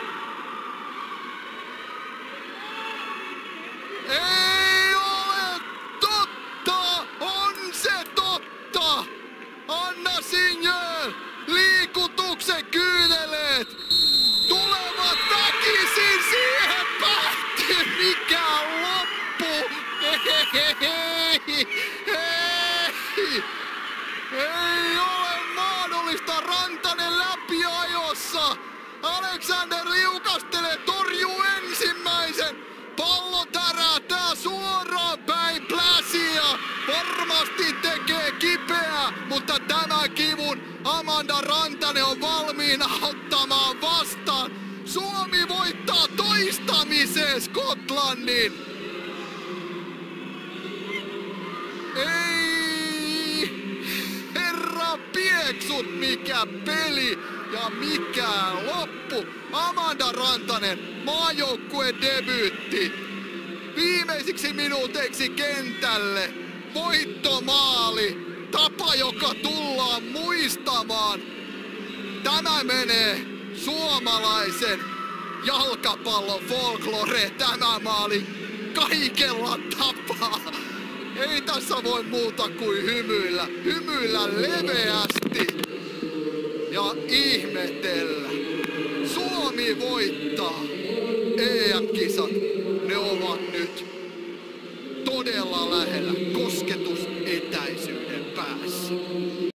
Ei ole totta! On se totta! Anna Signöl! Liikutuksen kyyneleet! Tulevat väkisin siihen päättyy! Mikä loppu? Ei, ei, ei, ei ole mahdollista, Rantanen läpiajossa! Alexander liukastelee, torjuu ensimmäisen! Pallo tärähtää suoraan päin pläsiä. Varmasti tekee kipeää, mutta tämä kivun Amanda Rantanen on valmiina ottamaan vastaan. Suomi voittaa toistamiseen Skotlannin. Ei, herra pieksut, mikä peli ja mikä loppu. Amanda Rantanen, maajoukkueen debyytti. Viimeisiksi minuuteiksi kentälle. Voittomaali. Tapa, joka tullaan muistamaan Tämä menee suomalaisen jalkapallon folklore. Tämä maali kaikella tapaa. Ei tässä voi muuta kuin hymyillä. Hymyillä leveästi ja ihmetellä. Suomi voittaa E M-kisat. Ne ovat nyt todella lähellä kosketusetäisyyden päässä.